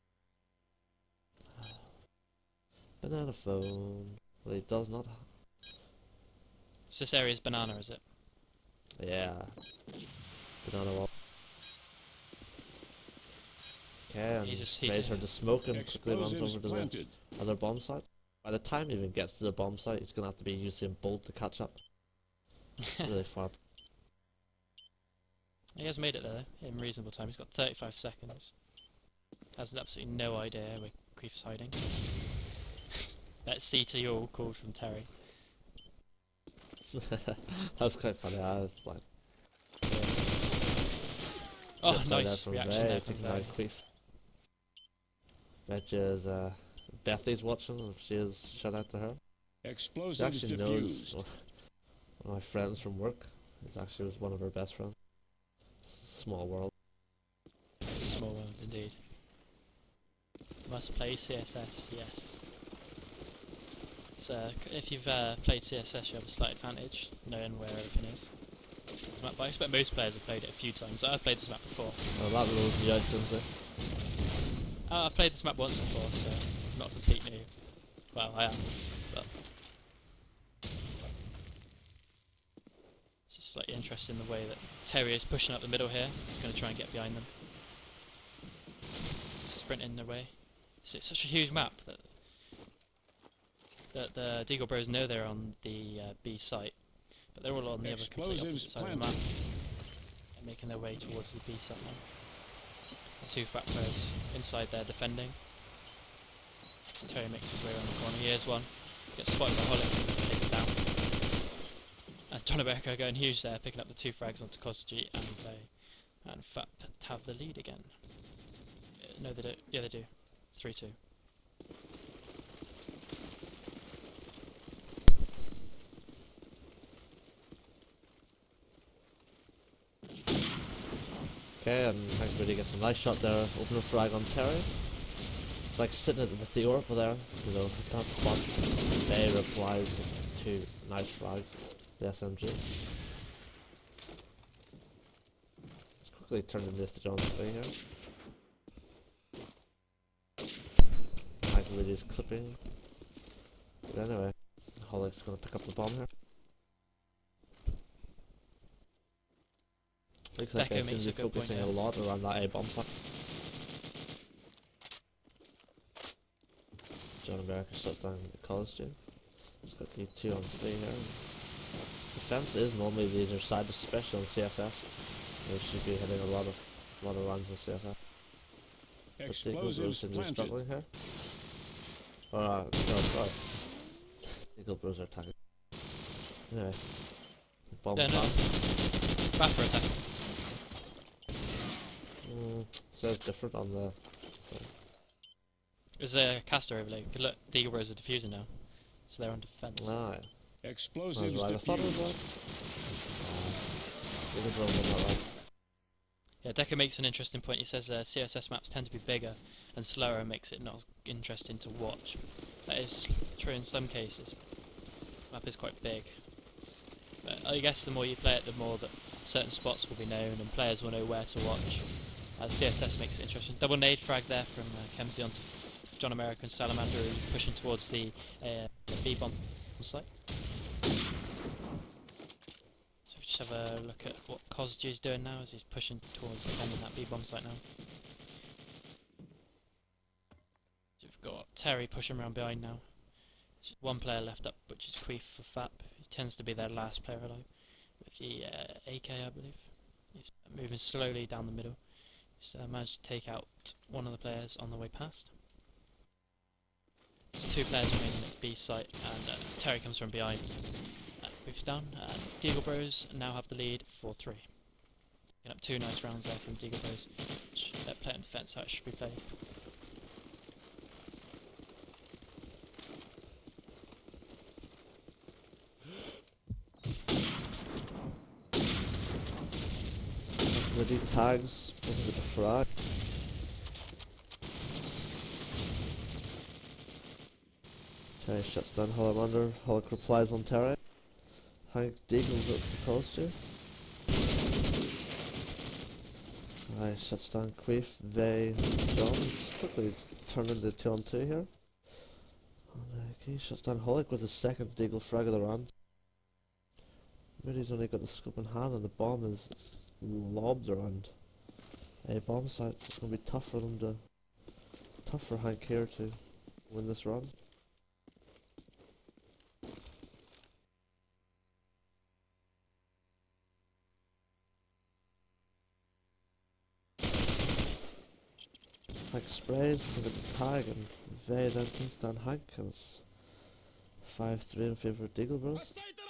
Banana phone. Well, he does not. So this area is banana, is it? Yeah. Banana wall. Okay, and Vey's heard the smoke and quickly runs over to the other bomb site. By the time he even gets to the bomb site, he's going to have to be Usain Bolt to catch up. It's really far. He has made it there in reasonable time. He's got 35 seconds. Has absolutely no idea where Queef's hiding. That's C to you all called from Terry. That's quite funny. I was like, oh, nice reaction there from Queef. Bet you is Bethy's watching. If she is, shout out to her. She actually knows one of my friends from work. He actually was one of her best friends. Small world. Small world indeed. Must play CSS, yes. So if you've played CSS, you have a slight advantage knowing where everything is. But I expect most players have played it a few times. I've played this map before. Oh, that rules the items, I've played this map once before, so not a complete new. Well, I am, but it's just slightly interesting the way that Terry is pushing up the middle here. He's going to try and get behind them, sprinting away. So it's such a huge map that the deaglebros know they're on the B site, but they're all on the other complete opposite side of the map. They're making their way towards the B site now. The 2 FAP players inside there defending. So Terry makes his way around the corner. Here's one. Gets spotted by Holic to take it down. And John America going huge there, picking up the 2 frags onto CoD4 and FAP have the lead again. No, they don't. Yeah, they do. 3-2. Okay, and Hank really gets a nice shot there. Open a frag on Terry. It's like sitting with the orb there, you know, with that spot. Bay replies with 2 nice frags. The SMG. Let's quickly turn the lift on 3 here. Hank really is clipping. But anyway, Holic's gonna pick up the bomb here. Looks like they seem to be focusing a lot around that A bomb site. John America shuts down the college gym. Just got the 2 on 3 here. Defense is normally the easier side, especially on CSS. They should be hitting a lot of runs on CSS. But Explosives planted. Struggling here. No, sorry. deaglebros are attacking. Anyway, the bomb Back for attack. Says different on the thing. There's a caster overlay. Look, deaglebros are defusing now, so they're on defense. Ah, yeah. Explosives I thought it was right. Deaglebro was not right. Yeah, Decker makes an interesting point. He says CSS maps tend to be bigger and slower, and makes it not as interesting to watch. That is true in some cases. The map is quite big. But I guess the more you play it, the more that certain spots will be known and players will know where to watch. CSS makes it interesting. Double nade frag there from Kemsey onto John America and Salamander, pushing towards the B bomb site. So we just have a look at what CoD4 is doing now as he's pushing towards defending that B bomb site now. So we've got Terry pushing around behind now. There's 1 player left up, which is Queef for FAP. He tends to be their last player alive with the AK, I believe. He's moving slowly down the middle. He's managed to take out 1 of the players on the way past. There's 2 players remaining at B site, and Terry comes from behind and moves down. And deaglebros now have the lead 4-3. Picking up 2 nice rounds there from deaglebros. Play in defense, how it should be played. Ready tags, looking at the frag. Terry shuts down Hollow. Holic replies on Terry. Hank deagles up the coaster. Shuts down Queef, Vey, Johns. Quickly turning the 2 on 2 here. And he shuts down Holic with his 2nd deagle frag of the round. Moody's only got the scope in hand and the bomb is lobbed around a bomb site. It's going to be tough for them to, tough for Hank here to win this run. Hank sprays with the tag and Vey then takes down Hank and it's 5-3 in favour of deaglebros.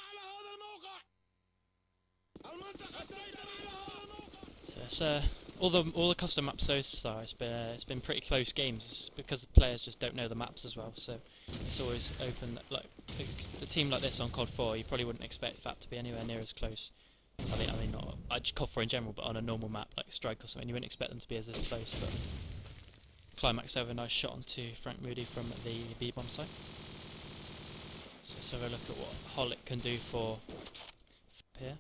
So it's all the custom maps so far. It's been pretty close games. It's because the players just don't know the maps as well. So it's always open. Like a team like this on CoD4, you probably wouldn't expect FAP to be anywhere near as close. I mean not CoD4 in general, but on a normal map like Strike or something, you wouldn't expect them to be as this close. But Climax have a nice shot onto Frank Moody from the B bomb site. So let's have a look at what Holic can do for FAP here.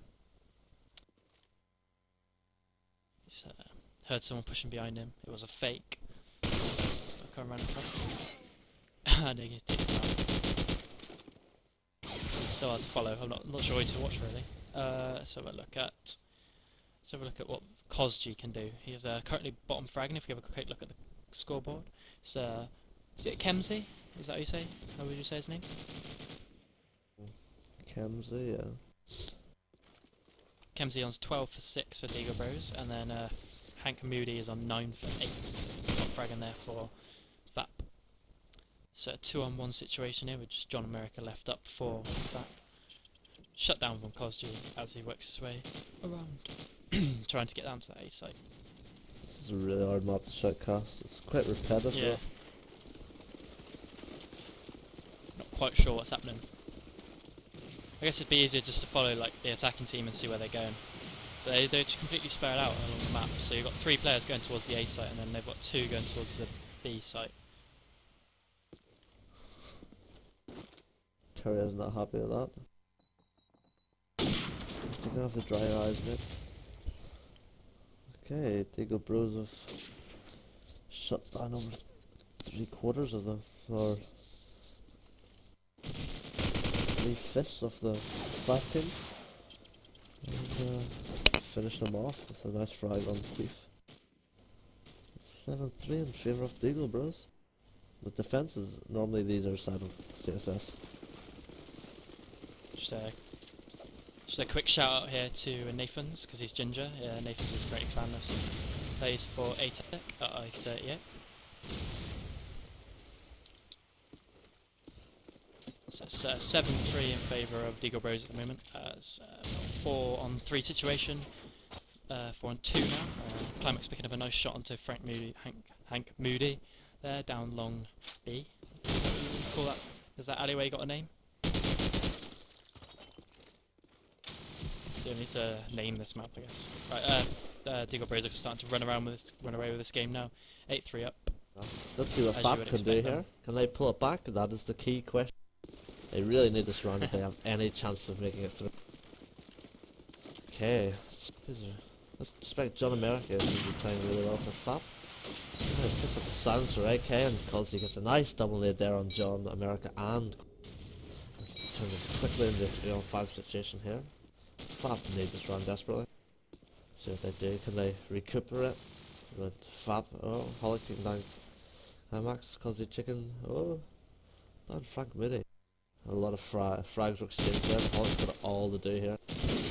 He's heard someone pushing behind him. It was a fake. So I come around in front. And he takes him out. So hard to follow. I'm not sure who to watch really. Let's have a look at what CoD4 can do. He's currently bottom fragging. If you have a quick look at the scoreboard, so is it Kemsey? Is that how you say? How would you say his name? Kemsey, yeah. Kemsey on 12 for 6 for deaglebros, and then Hank Moody is on 9 for 8, so top fragging there for FAP. It's a 2-on-1 situation here with just John America left up for that. Shut down from CoD4 as he works his way around, trying to get down to that A site. This is a really hard map to shotcast. It's quite repetitive. Yeah. Not quite sure what's happening. I guess it'd be easier just to follow like the attacking team and see where they're going. But they're just completely spread out along the map. So you've got 3 players going towards the A site, and then they've got 2 going towards the B site. Terrier's not happy with that. You're gonna have the dry eyes, mate. Okay, deaglebros have shut down over 3/4 of the, or 3/5 of the FAP team. And finish them off with a nice frag on Queef. 7-3 in favour of deaglebros. The defences, normally these are side of CSS. Just a quick shout out here to Nathan's, because he's ginger. Yeah, Nathan's is great clanless. Plays for ATEC at I-38. So it's 7-3 in favour of deaglebros at the moment. It's 4-on-3 situation. 4-on-2 now. Climax picking up a nice shot onto Hank Moody there, down long B. Call that, has that alleyway got a name? So you need to name this map, I guess. Right, deaglebros are starting to run away with this game now. 8-3 up. Let's see what FAP can do here. Can they pull it back? That is the key question. They really need this round if they have any chance of making it through. Okay, let's expect John America to be playing really well for FAP. He's picked up the silence for AK, and because he gets a nice double nade there on John America, and let's turn it quickly into a 3-on-5 situation here. FAP need this round desperately. See what they do. Can they recuperate with FAP? Oh, Holic taking down Climax, Cosy Chicken. Oh, down Frank Moody. A lot of frags were exchanged there. Holic's got it all to do here.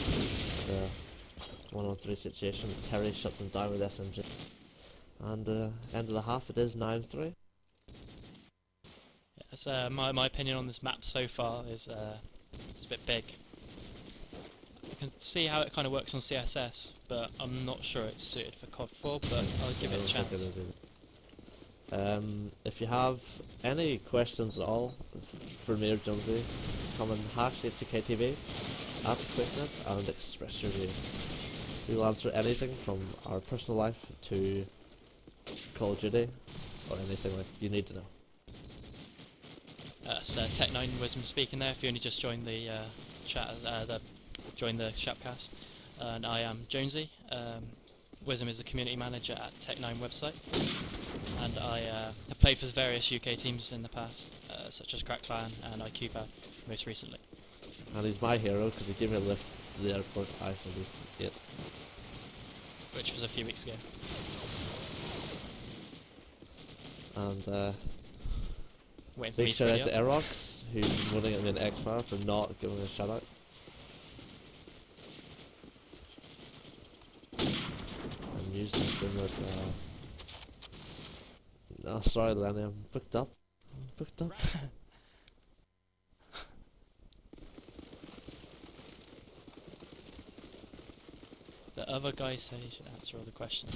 1-on-3 situation. Terry shuts him down with SMG. And end of the half, it is 9-3. Yeah, so my opinion on this map so far is it's a bit big. I can see how it kind of works on CSS, but I'm not sure it's suited for CoD4, but I'll give it a chance. If you have any questions at all for me or Jonesy, come and #HGKTV at QuickNet and express your view. We will answer anything from our personal life to Call of Duty or anything like you need to know. So Tech9 Wisdom speaking there. If you only just joined the chat, joined the Shapcast, and I am Jonesy. Wisdom is the community manager at Tech9 website, and I have played for various UK teams in the past, such as Crack Clan and IQPad most recently. And he's my hero because he gave me a lift to the airport. I forget it, Which was a few weeks ago. And Waiting big for me shout out to Aerox, who's been winning it in X-Fire for not giving a shout out. And Muse just doing it. No, sorry Lenny, I'm booked up. The other guy said he should answer all the questions.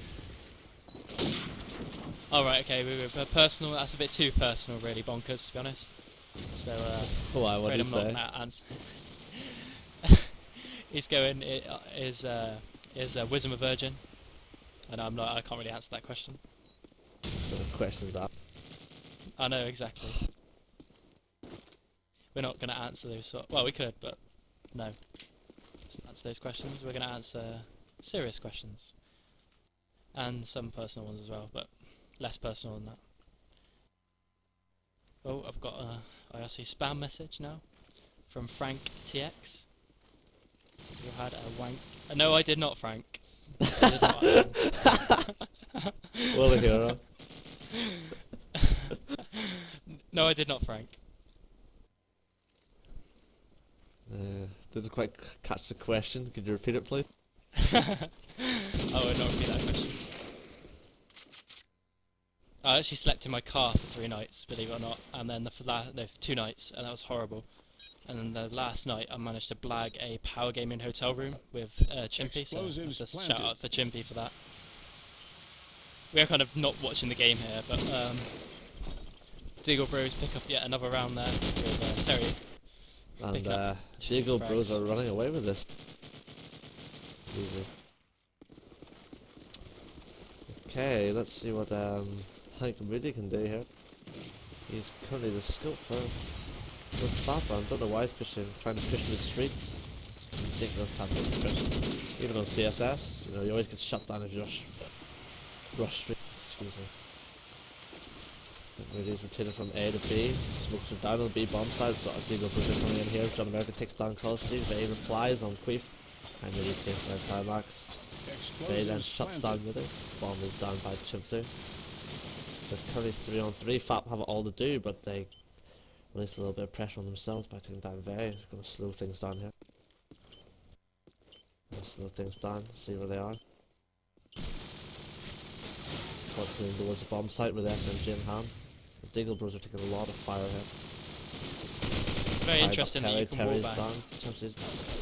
Alright, okay, personal, that's a bit too personal really, bonkers, to be honest. So, Why, what did I'm he not say? gonna answer. He's going, is Wisdom a virgin? And I can't really answer that question. So the question's up. I know, exactly. We're not gonna answer those well, we could, but no. Let's not answer those questions. We're gonna answer serious questions. And some personal ones as well, but less personal than that. Oh, I've got I see spam message now from Frank TX. You had a wank. No, I did not, Frank. I did not. What a hero. No, I did not, Frank. Didn't quite catch the question. Could you repeat it, please? I would not repeat that question. I actually slept in my car for 3 nights, believe it or not, and then no, 2 nights, and that was horrible. And then the last night, I managed to blag a power gaming hotel room with Chimpy, so just shout out for Chimpy for that. We are kind of not watching the game here, but deaglebros pick up yet another round there with Terry. And deaglebros are running away with this. Easy. Okay, let's see what Hank Moody can do here. He's currently the scope for FAP. I don't know why he's trying to push the street. Ridiculous tactics, especially even on CSS. You know, you always get shut down if you rush street. Excuse me. Moody's rotating from A to B. Smokes are down on the B bomb side, so deaglebros are coming in here. John America takes down Costy. Vay replies on Queef. And Moody takes down Climax. Vay then shuts down Moody. Bomb is down by Chimpsy. So currently 3-on-3. FAP have it all to do, but they release a little bit of pressure on themselves by taking down Vay. They're going to slow things down here. Slow things down, see where they are. Moving towards the bomb site with SMG in hand. The deaglebros are taking a lot of fire here. Very interesting that you can Terry's wallbang. down. Chimpsy's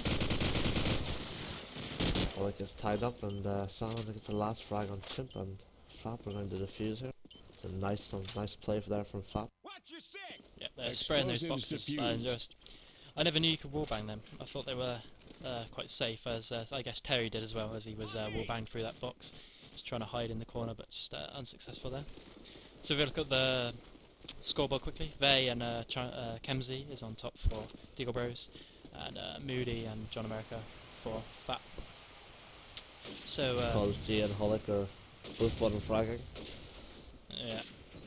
down. Oleg gets tied up and Salmon gets the last frag on Chimp, and FAP are going to defuse here. It's a nice play there from FAP. Yeah, they're spraying those boxes. I never knew you could wallbang them. I thought they were quite safe, as I guess Terry did as well, as he was wallbanged through that box. Just trying to hide in the corner, but just unsuccessful there. So if we look at the scoreboard quickly, Vay and Kemsey is on top for deaglebros, and Moody and John America for FAP. So G and Holic are both bottom fragging. Yeah.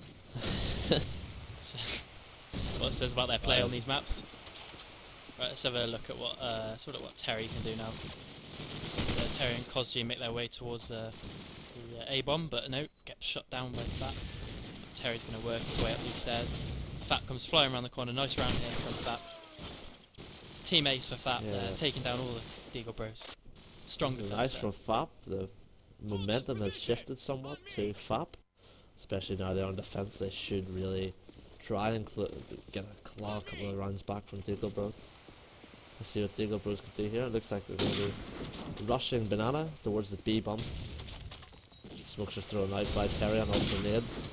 So, what it says about their play on these maps. Right, let's have a look at what Terry can do now. Terry and CoD4 make their way towards the A-bomb, but no, gets shut down by FAP. Terry's going to work his way up these stairs. FAP comes flying around the corner. Nice round here from FAP. Team ace for FAP, taking down all the deaglebros. Strong defense. Nice from FAP. The momentum has shifted somewhat to FAP, especially now they're on defense. They should really try and get a couple of rounds back from deaglebros. Let's see what deaglebros can do here. It looks like they're going to be rushing Banana towards the B bomb. Smokes are thrown out by Terry and also nades.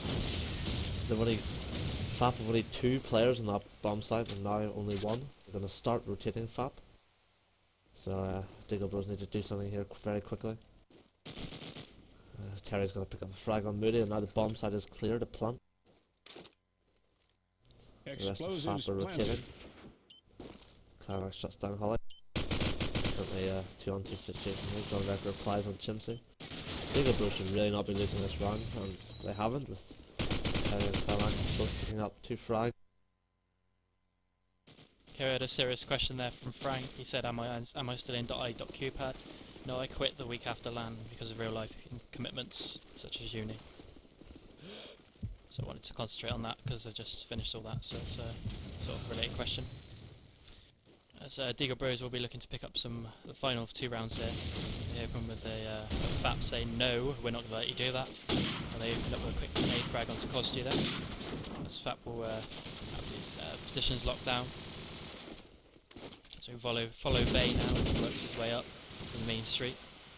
FAP have only 2 players on that bomb site and now only 1. They're going to start rotating FAP. So deaglebros need to do something here very quickly. Terry's going to pick up a frag on Moody, and now the bomb site is clear to plant. The rest of FAP are rotating. Climax shuts down Holly. It's currently a 2-on-2 situation here. John Record replies on Chimpsy. deaglebro should really not be losing this round, and they haven't, with Terry and Climax both picking up 2 frags. Okay, we had a serious question there from Frank. He said, am I still in .i.qpad? No, I quit the week after LAN because of real life commitments such as uni. So I wanted to concentrate on that because I've just finished all that, so it's a sort of related question. As deaglebros will be looking to pick up the final 2 rounds here. They open with a FAP saying no, we're not going to let you do that. And they open up with a quick nade frag onto CoD4 there. As FAP will have these positions locked down. So follow Vay now as he works his way up the main street.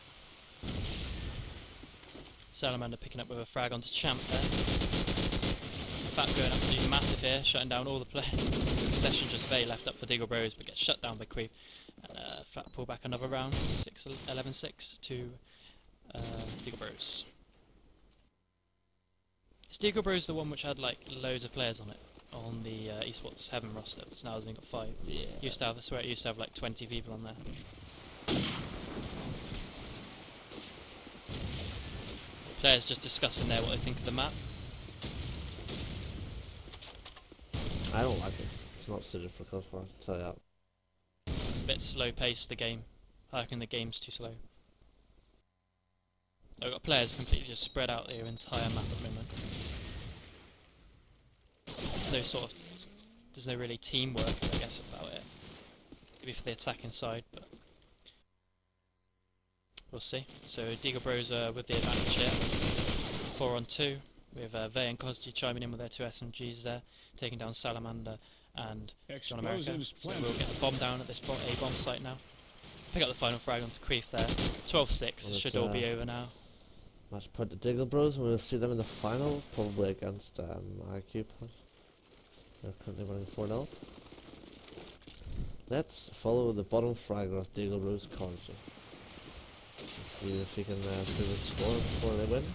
Salamander picking up with a frag onto Champ there. FAP going absolutely massive here, shutting down all the players. Session just Vay left up for deaglebros, but gets shut down by Queef. And FAP pull back another round, 11-6 to deaglebros. Is deaglebros the one which had like loads of players on it? On the eSports Heaven roster, but now it's only got 5. Yeah. I swear it used to have like 20 people on there. Players just discussing there what they think of the map. I don't like it. It's not suited for CoD4, I'll tell you that. It's a bit slow paced, the game. I reckon the game's too slow. I've got players completely just spread out their entire map at the moment. There's no really teamwork, I guess, about it. Maybe for the attacking side, but we'll see. So deaglebros with the advantage here. 4-on-2. with Vey and Kozji chiming in with their two SMGs there, taking down Salamander and John America. So we'll get the bomb down at this A bomb site now. Pick up the final frag onto Queef there. 12-6, Well, should all be over now. Match point to deaglebros. We'll see them in the final, probably against IQ. They're currently running 4-0. Let's follow the bottom fragger of deaglebros Kozji. Let's see if he can prove his score before they win.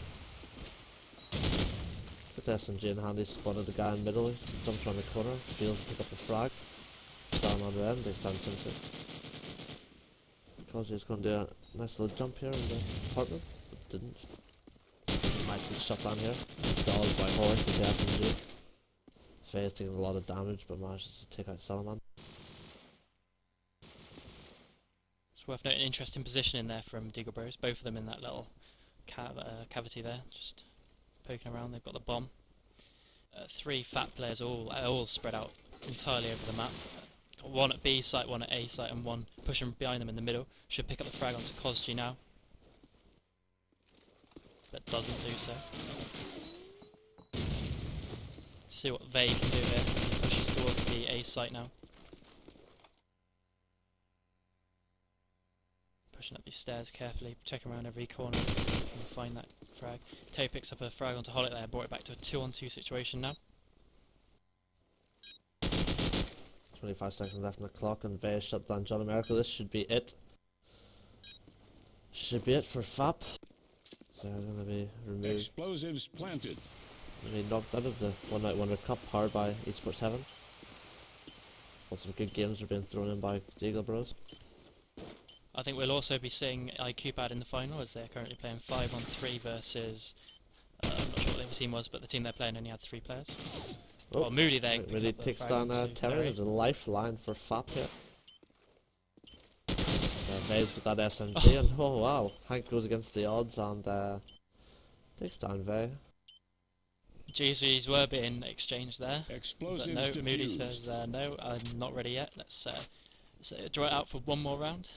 Get the SMG in handy, spotted the guy in the middle, jumps around the corner, fails to pick up the frag. Salamander end, takes down Timson. Kozji's going to do a nice little jump here in the apartment, but didn't. Might be shut down here. Dogged by Horse with the SMG. Faye's taking a lot of damage but manages to take out Salamander. It's worth noting, interesting position in there from deaglebros, both of them in that little cavity there, just poking around. They've got the bomb. 3 FAP players all spread out entirely over the map. Got one at B site, one at A site, and one pushing behind them in the middle. Should pick up the frag onto Kozji now, but doesn't do so. See what Vey can do here. He pushes towards the A site now. Pushing up these stairs carefully, checking around every corner, trying to find that frag. Tay picks up a frag onto Holic there, brought it back to a 2-on-2 situation now. 25 seconds left on the clock and Vey shut down John America. This should be it. Should be it for FAP. So they're going to be removed. Explosives planted. They knocked out of the One Night Wonder Cup, powered by eSports Heaven. Lots of good games are being thrown in by deaglebros. I think we'll also be seeing IQ in the final, as they're currently playing 5-on-3 versus, I'm not sure what the other team was, but the team they're playing only had 3 players. Oh, well, Moody there really takes down Terry. There's a lifeline for FAP here. Vey's with that SMG, and oh wow, Hank goes against the odds and takes down Vey. GGs were being exchanged there, Explosives but no, diffused. Moody says no, I'm not ready yet. Let's draw it out for one more round.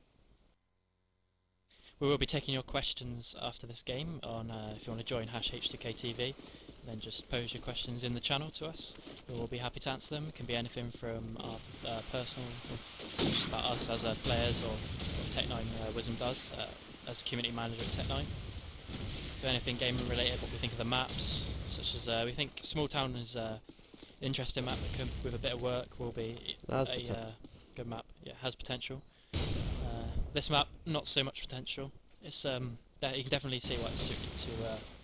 We will be taking your questions after this game on if you want to join #H2KTV, then just pose your questions in the channel to us. We will be happy to answer them. It can be anything from our personal, just about us as players, or what Tech9 Wisdom does as community manager at Tech9. So anything gaming related, what we think of the maps, such as we think Small Town is an interesting map that could, with a bit of work, will be a good map. Yeah, has potential. This map, not so much potential. It's you can definitely see why it's suited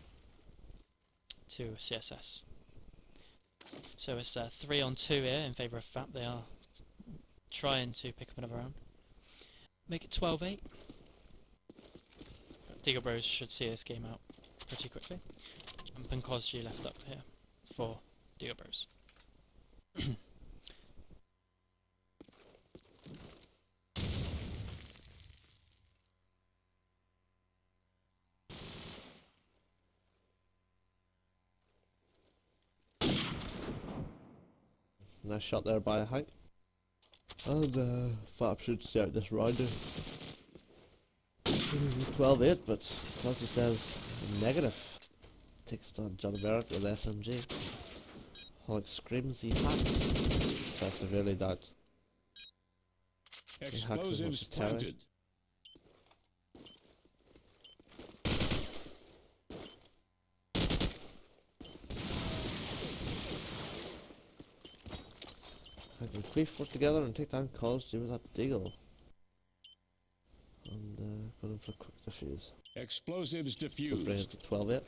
to CSS. So it's 3-on-2 here in favour of FAP. They are trying to pick up another round. Make it 12-8. deaglebros should see this game out pretty quickly. And Kozji left up here for deaglebros. Nice shot there by Hank. And FAP should see out this round. 12-8, but Kozji says negative. Takes down John America with SMG. Holic screams he hacks. Which I severely doubt. Explosives planted. Hank and Queef work together and take down Kozji with that deagle. And going for a quick defuse. Explosives So bring it diffused. to 12-8.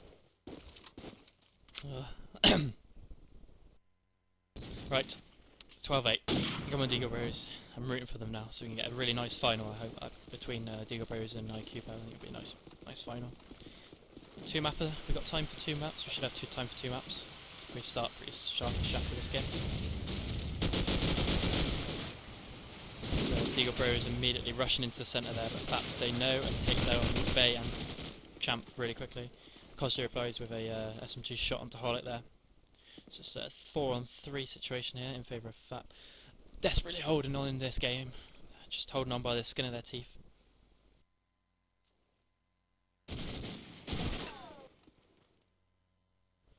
Right, 12-8. Come on, deaglebros. I'm rooting for them now, so we can get a really nice final. I hope between deaglebros and IQ. I think it'll be a nice final. 2-mapper. We've got time for 2 maps. We should have time for 2 maps. We start pretty sharp and sharp with this game. So deaglebros immediately rushing into the centre there, but FAP say no and take down Vey and Champ really quickly. Kozji replies with a SMG shot onto Holic there. So it's a 4-on-3 situation here in favour of FAP. Desperately holding on in this game, just holding on by the skin of their teeth.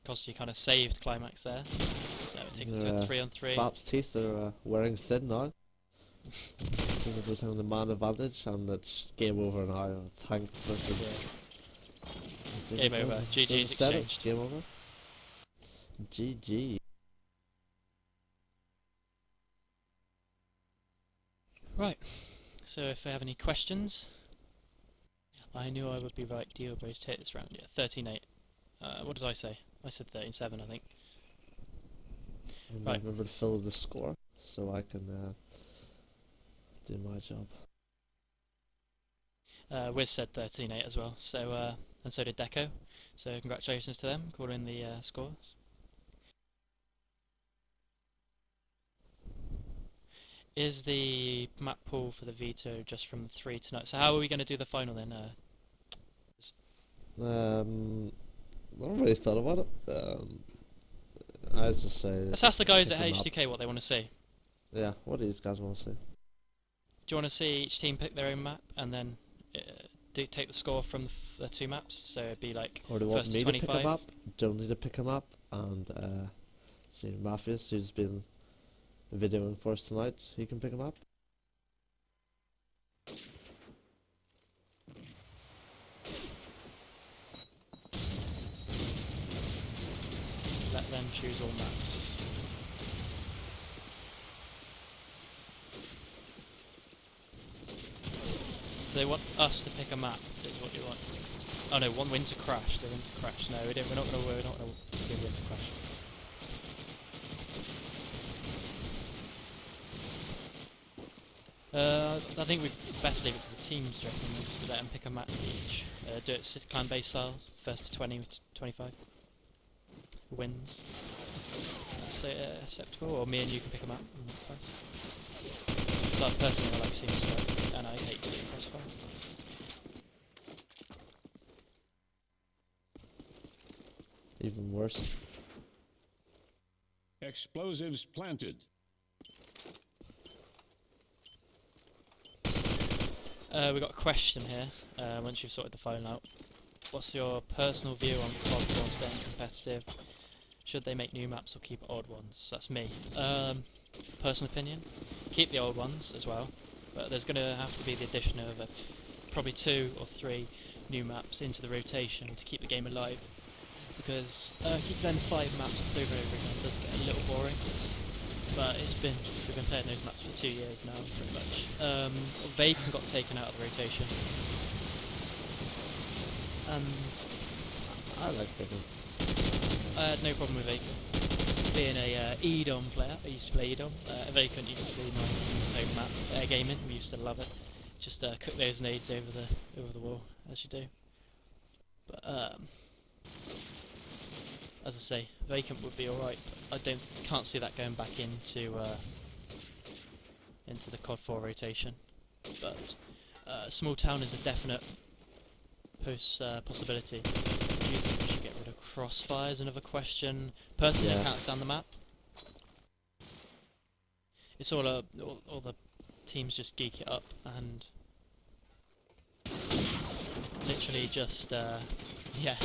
cost you kind of saved climax there. So it takes it to a 3-on-3. FAP's teeth are wearing thin now. They're taking the man advantage, and it's game over now. Tank versus. Game over. GG's exchanged. Game over. GG. Right. So if I have any questions, I knew I would be right. deaglebro's to hit this round. Yeah, 13-8. What did I say? I said 13-7, I think. And right. Remember to fill the score so I can do my job. Wiz said 13-8 as well. So and so did Deco. So congratulations to them, calling the scores. Is the map pool for the veto just from 3 tonight? So how are we going to do the final then? I not really thought about it. I was just say. Let's ask the guys at H2K what they want to see. Yeah, what do these guys want to see? Do you want to see each team pick their own map and then take the score from the 2 maps? So it'd be like or do you want me to pick a map? Don't need to pick a map, and see Mafias, who's been videoing for us tonight, he can pick a map. Let them choose all maps. So they want us to pick a map, is what you want. Oh no, one Winter Crash. The Winter Crash. No, we're not gonna do Winter Crash. I think we'd best leave it to the teams, do you reckon? Just let them pick a map each. Do it clan based style, first to 20 to 25 wins. That's acceptable, or me and you can pick a map first. Because I personally like seeing stuff, and I hate seeing crossfire. Even worse. Explosives planted. We've got a question here, once you've sorted the phone out. What's your personal view on CoD4 staying competitive? Should they make new maps or keep old ones? That's me. Personal opinion, keep the old ones as well, but there's going to have to be the addition of probably 2 or 3 new maps into the rotation to keep the game alive. Because keep playing 5 maps over and over again does get a little boring. But we've been playing those maps for 2 years now, pretty much. Vacant got taken out of the rotation. And I like Vacant. I had no problem with Vacant. Being a ESHONW player, I used to play ESHONW. Vacant used to be my team's home map. Air gaming, we used to love it. Just cook those nades over the wall, as you do. But as I say, Vacant would be alright, but I can't see that going back into the CoD4 rotation. But Small Town is a definite possibility. Do you think we should get rid of Crossfire is another question. Personally, I can't stand the map. It's all the teams just geek it up and literally just yeah.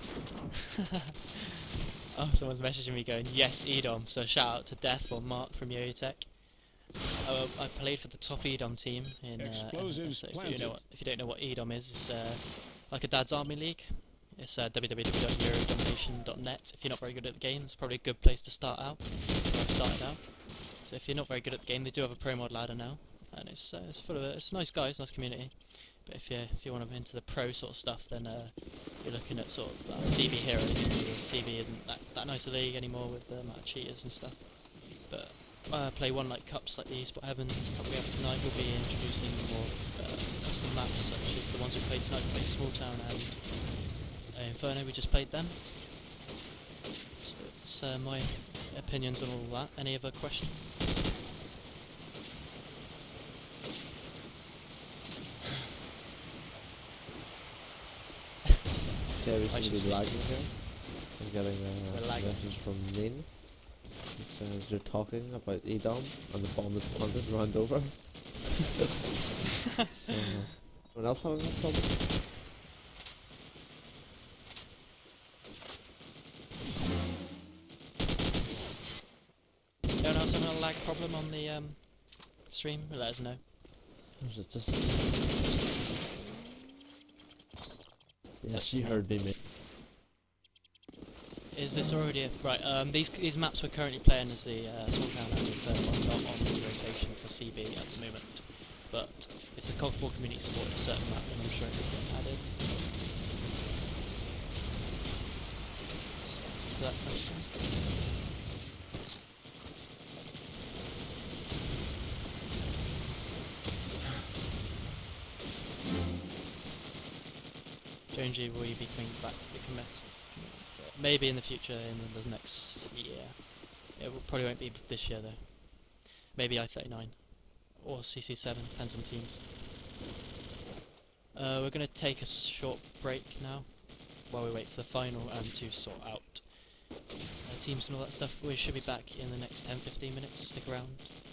Oh, someone's messaging me going, yes, ESHONW, so shout out to Death or Mark from YoYoTech. I played for the top ESHONW team in Explosives so planted. if you don't know what ESHONW is, it's like a dad's army league. It's www.eurodomination.net. If you're not very good at the game, it's probably a good place to start out. That's where I started out. So if you're not very good at the game, they do have a pro mod ladder now, and it's full of it's nice guys, nice community. But if you want to be into the pro sort of stuff, then you're looking at sort of CB Hero. CB isn't that nice a league anymore with the amount of cheaters and stuff. But play one like cups like the eSports Heaven Cup we have tonight. We'll be introducing more custom maps such as the ones we played tonight. We played Small Town and Inferno. We just played them. So it's my opinions on all that. Any other questions? Okay, we seem to be lagging here. I'm getting a message from Min. It says you're talking about ESHONW and the bomb is planted round over. So, someone else having a problem? problem on the stream? Let us know. Or is it just... Yes, you heard me, mate. Is this already right? These maps we're currently playing as the Smalltown and the third one, not on the rotation for CB at the moment. But if the CoD4 community supported a certain map, then I'm sure it could get added. So that question. Jonesy, will you be coming back to the commit? Maybe in the future, in the next year. It probably won't be this year though. Maybe I-39 or CC7, depends on teams. We're going to take a short break now while we wait for the final and to sort out teams and all that stuff. We should be back in the next 10-15 minutes. Stick around.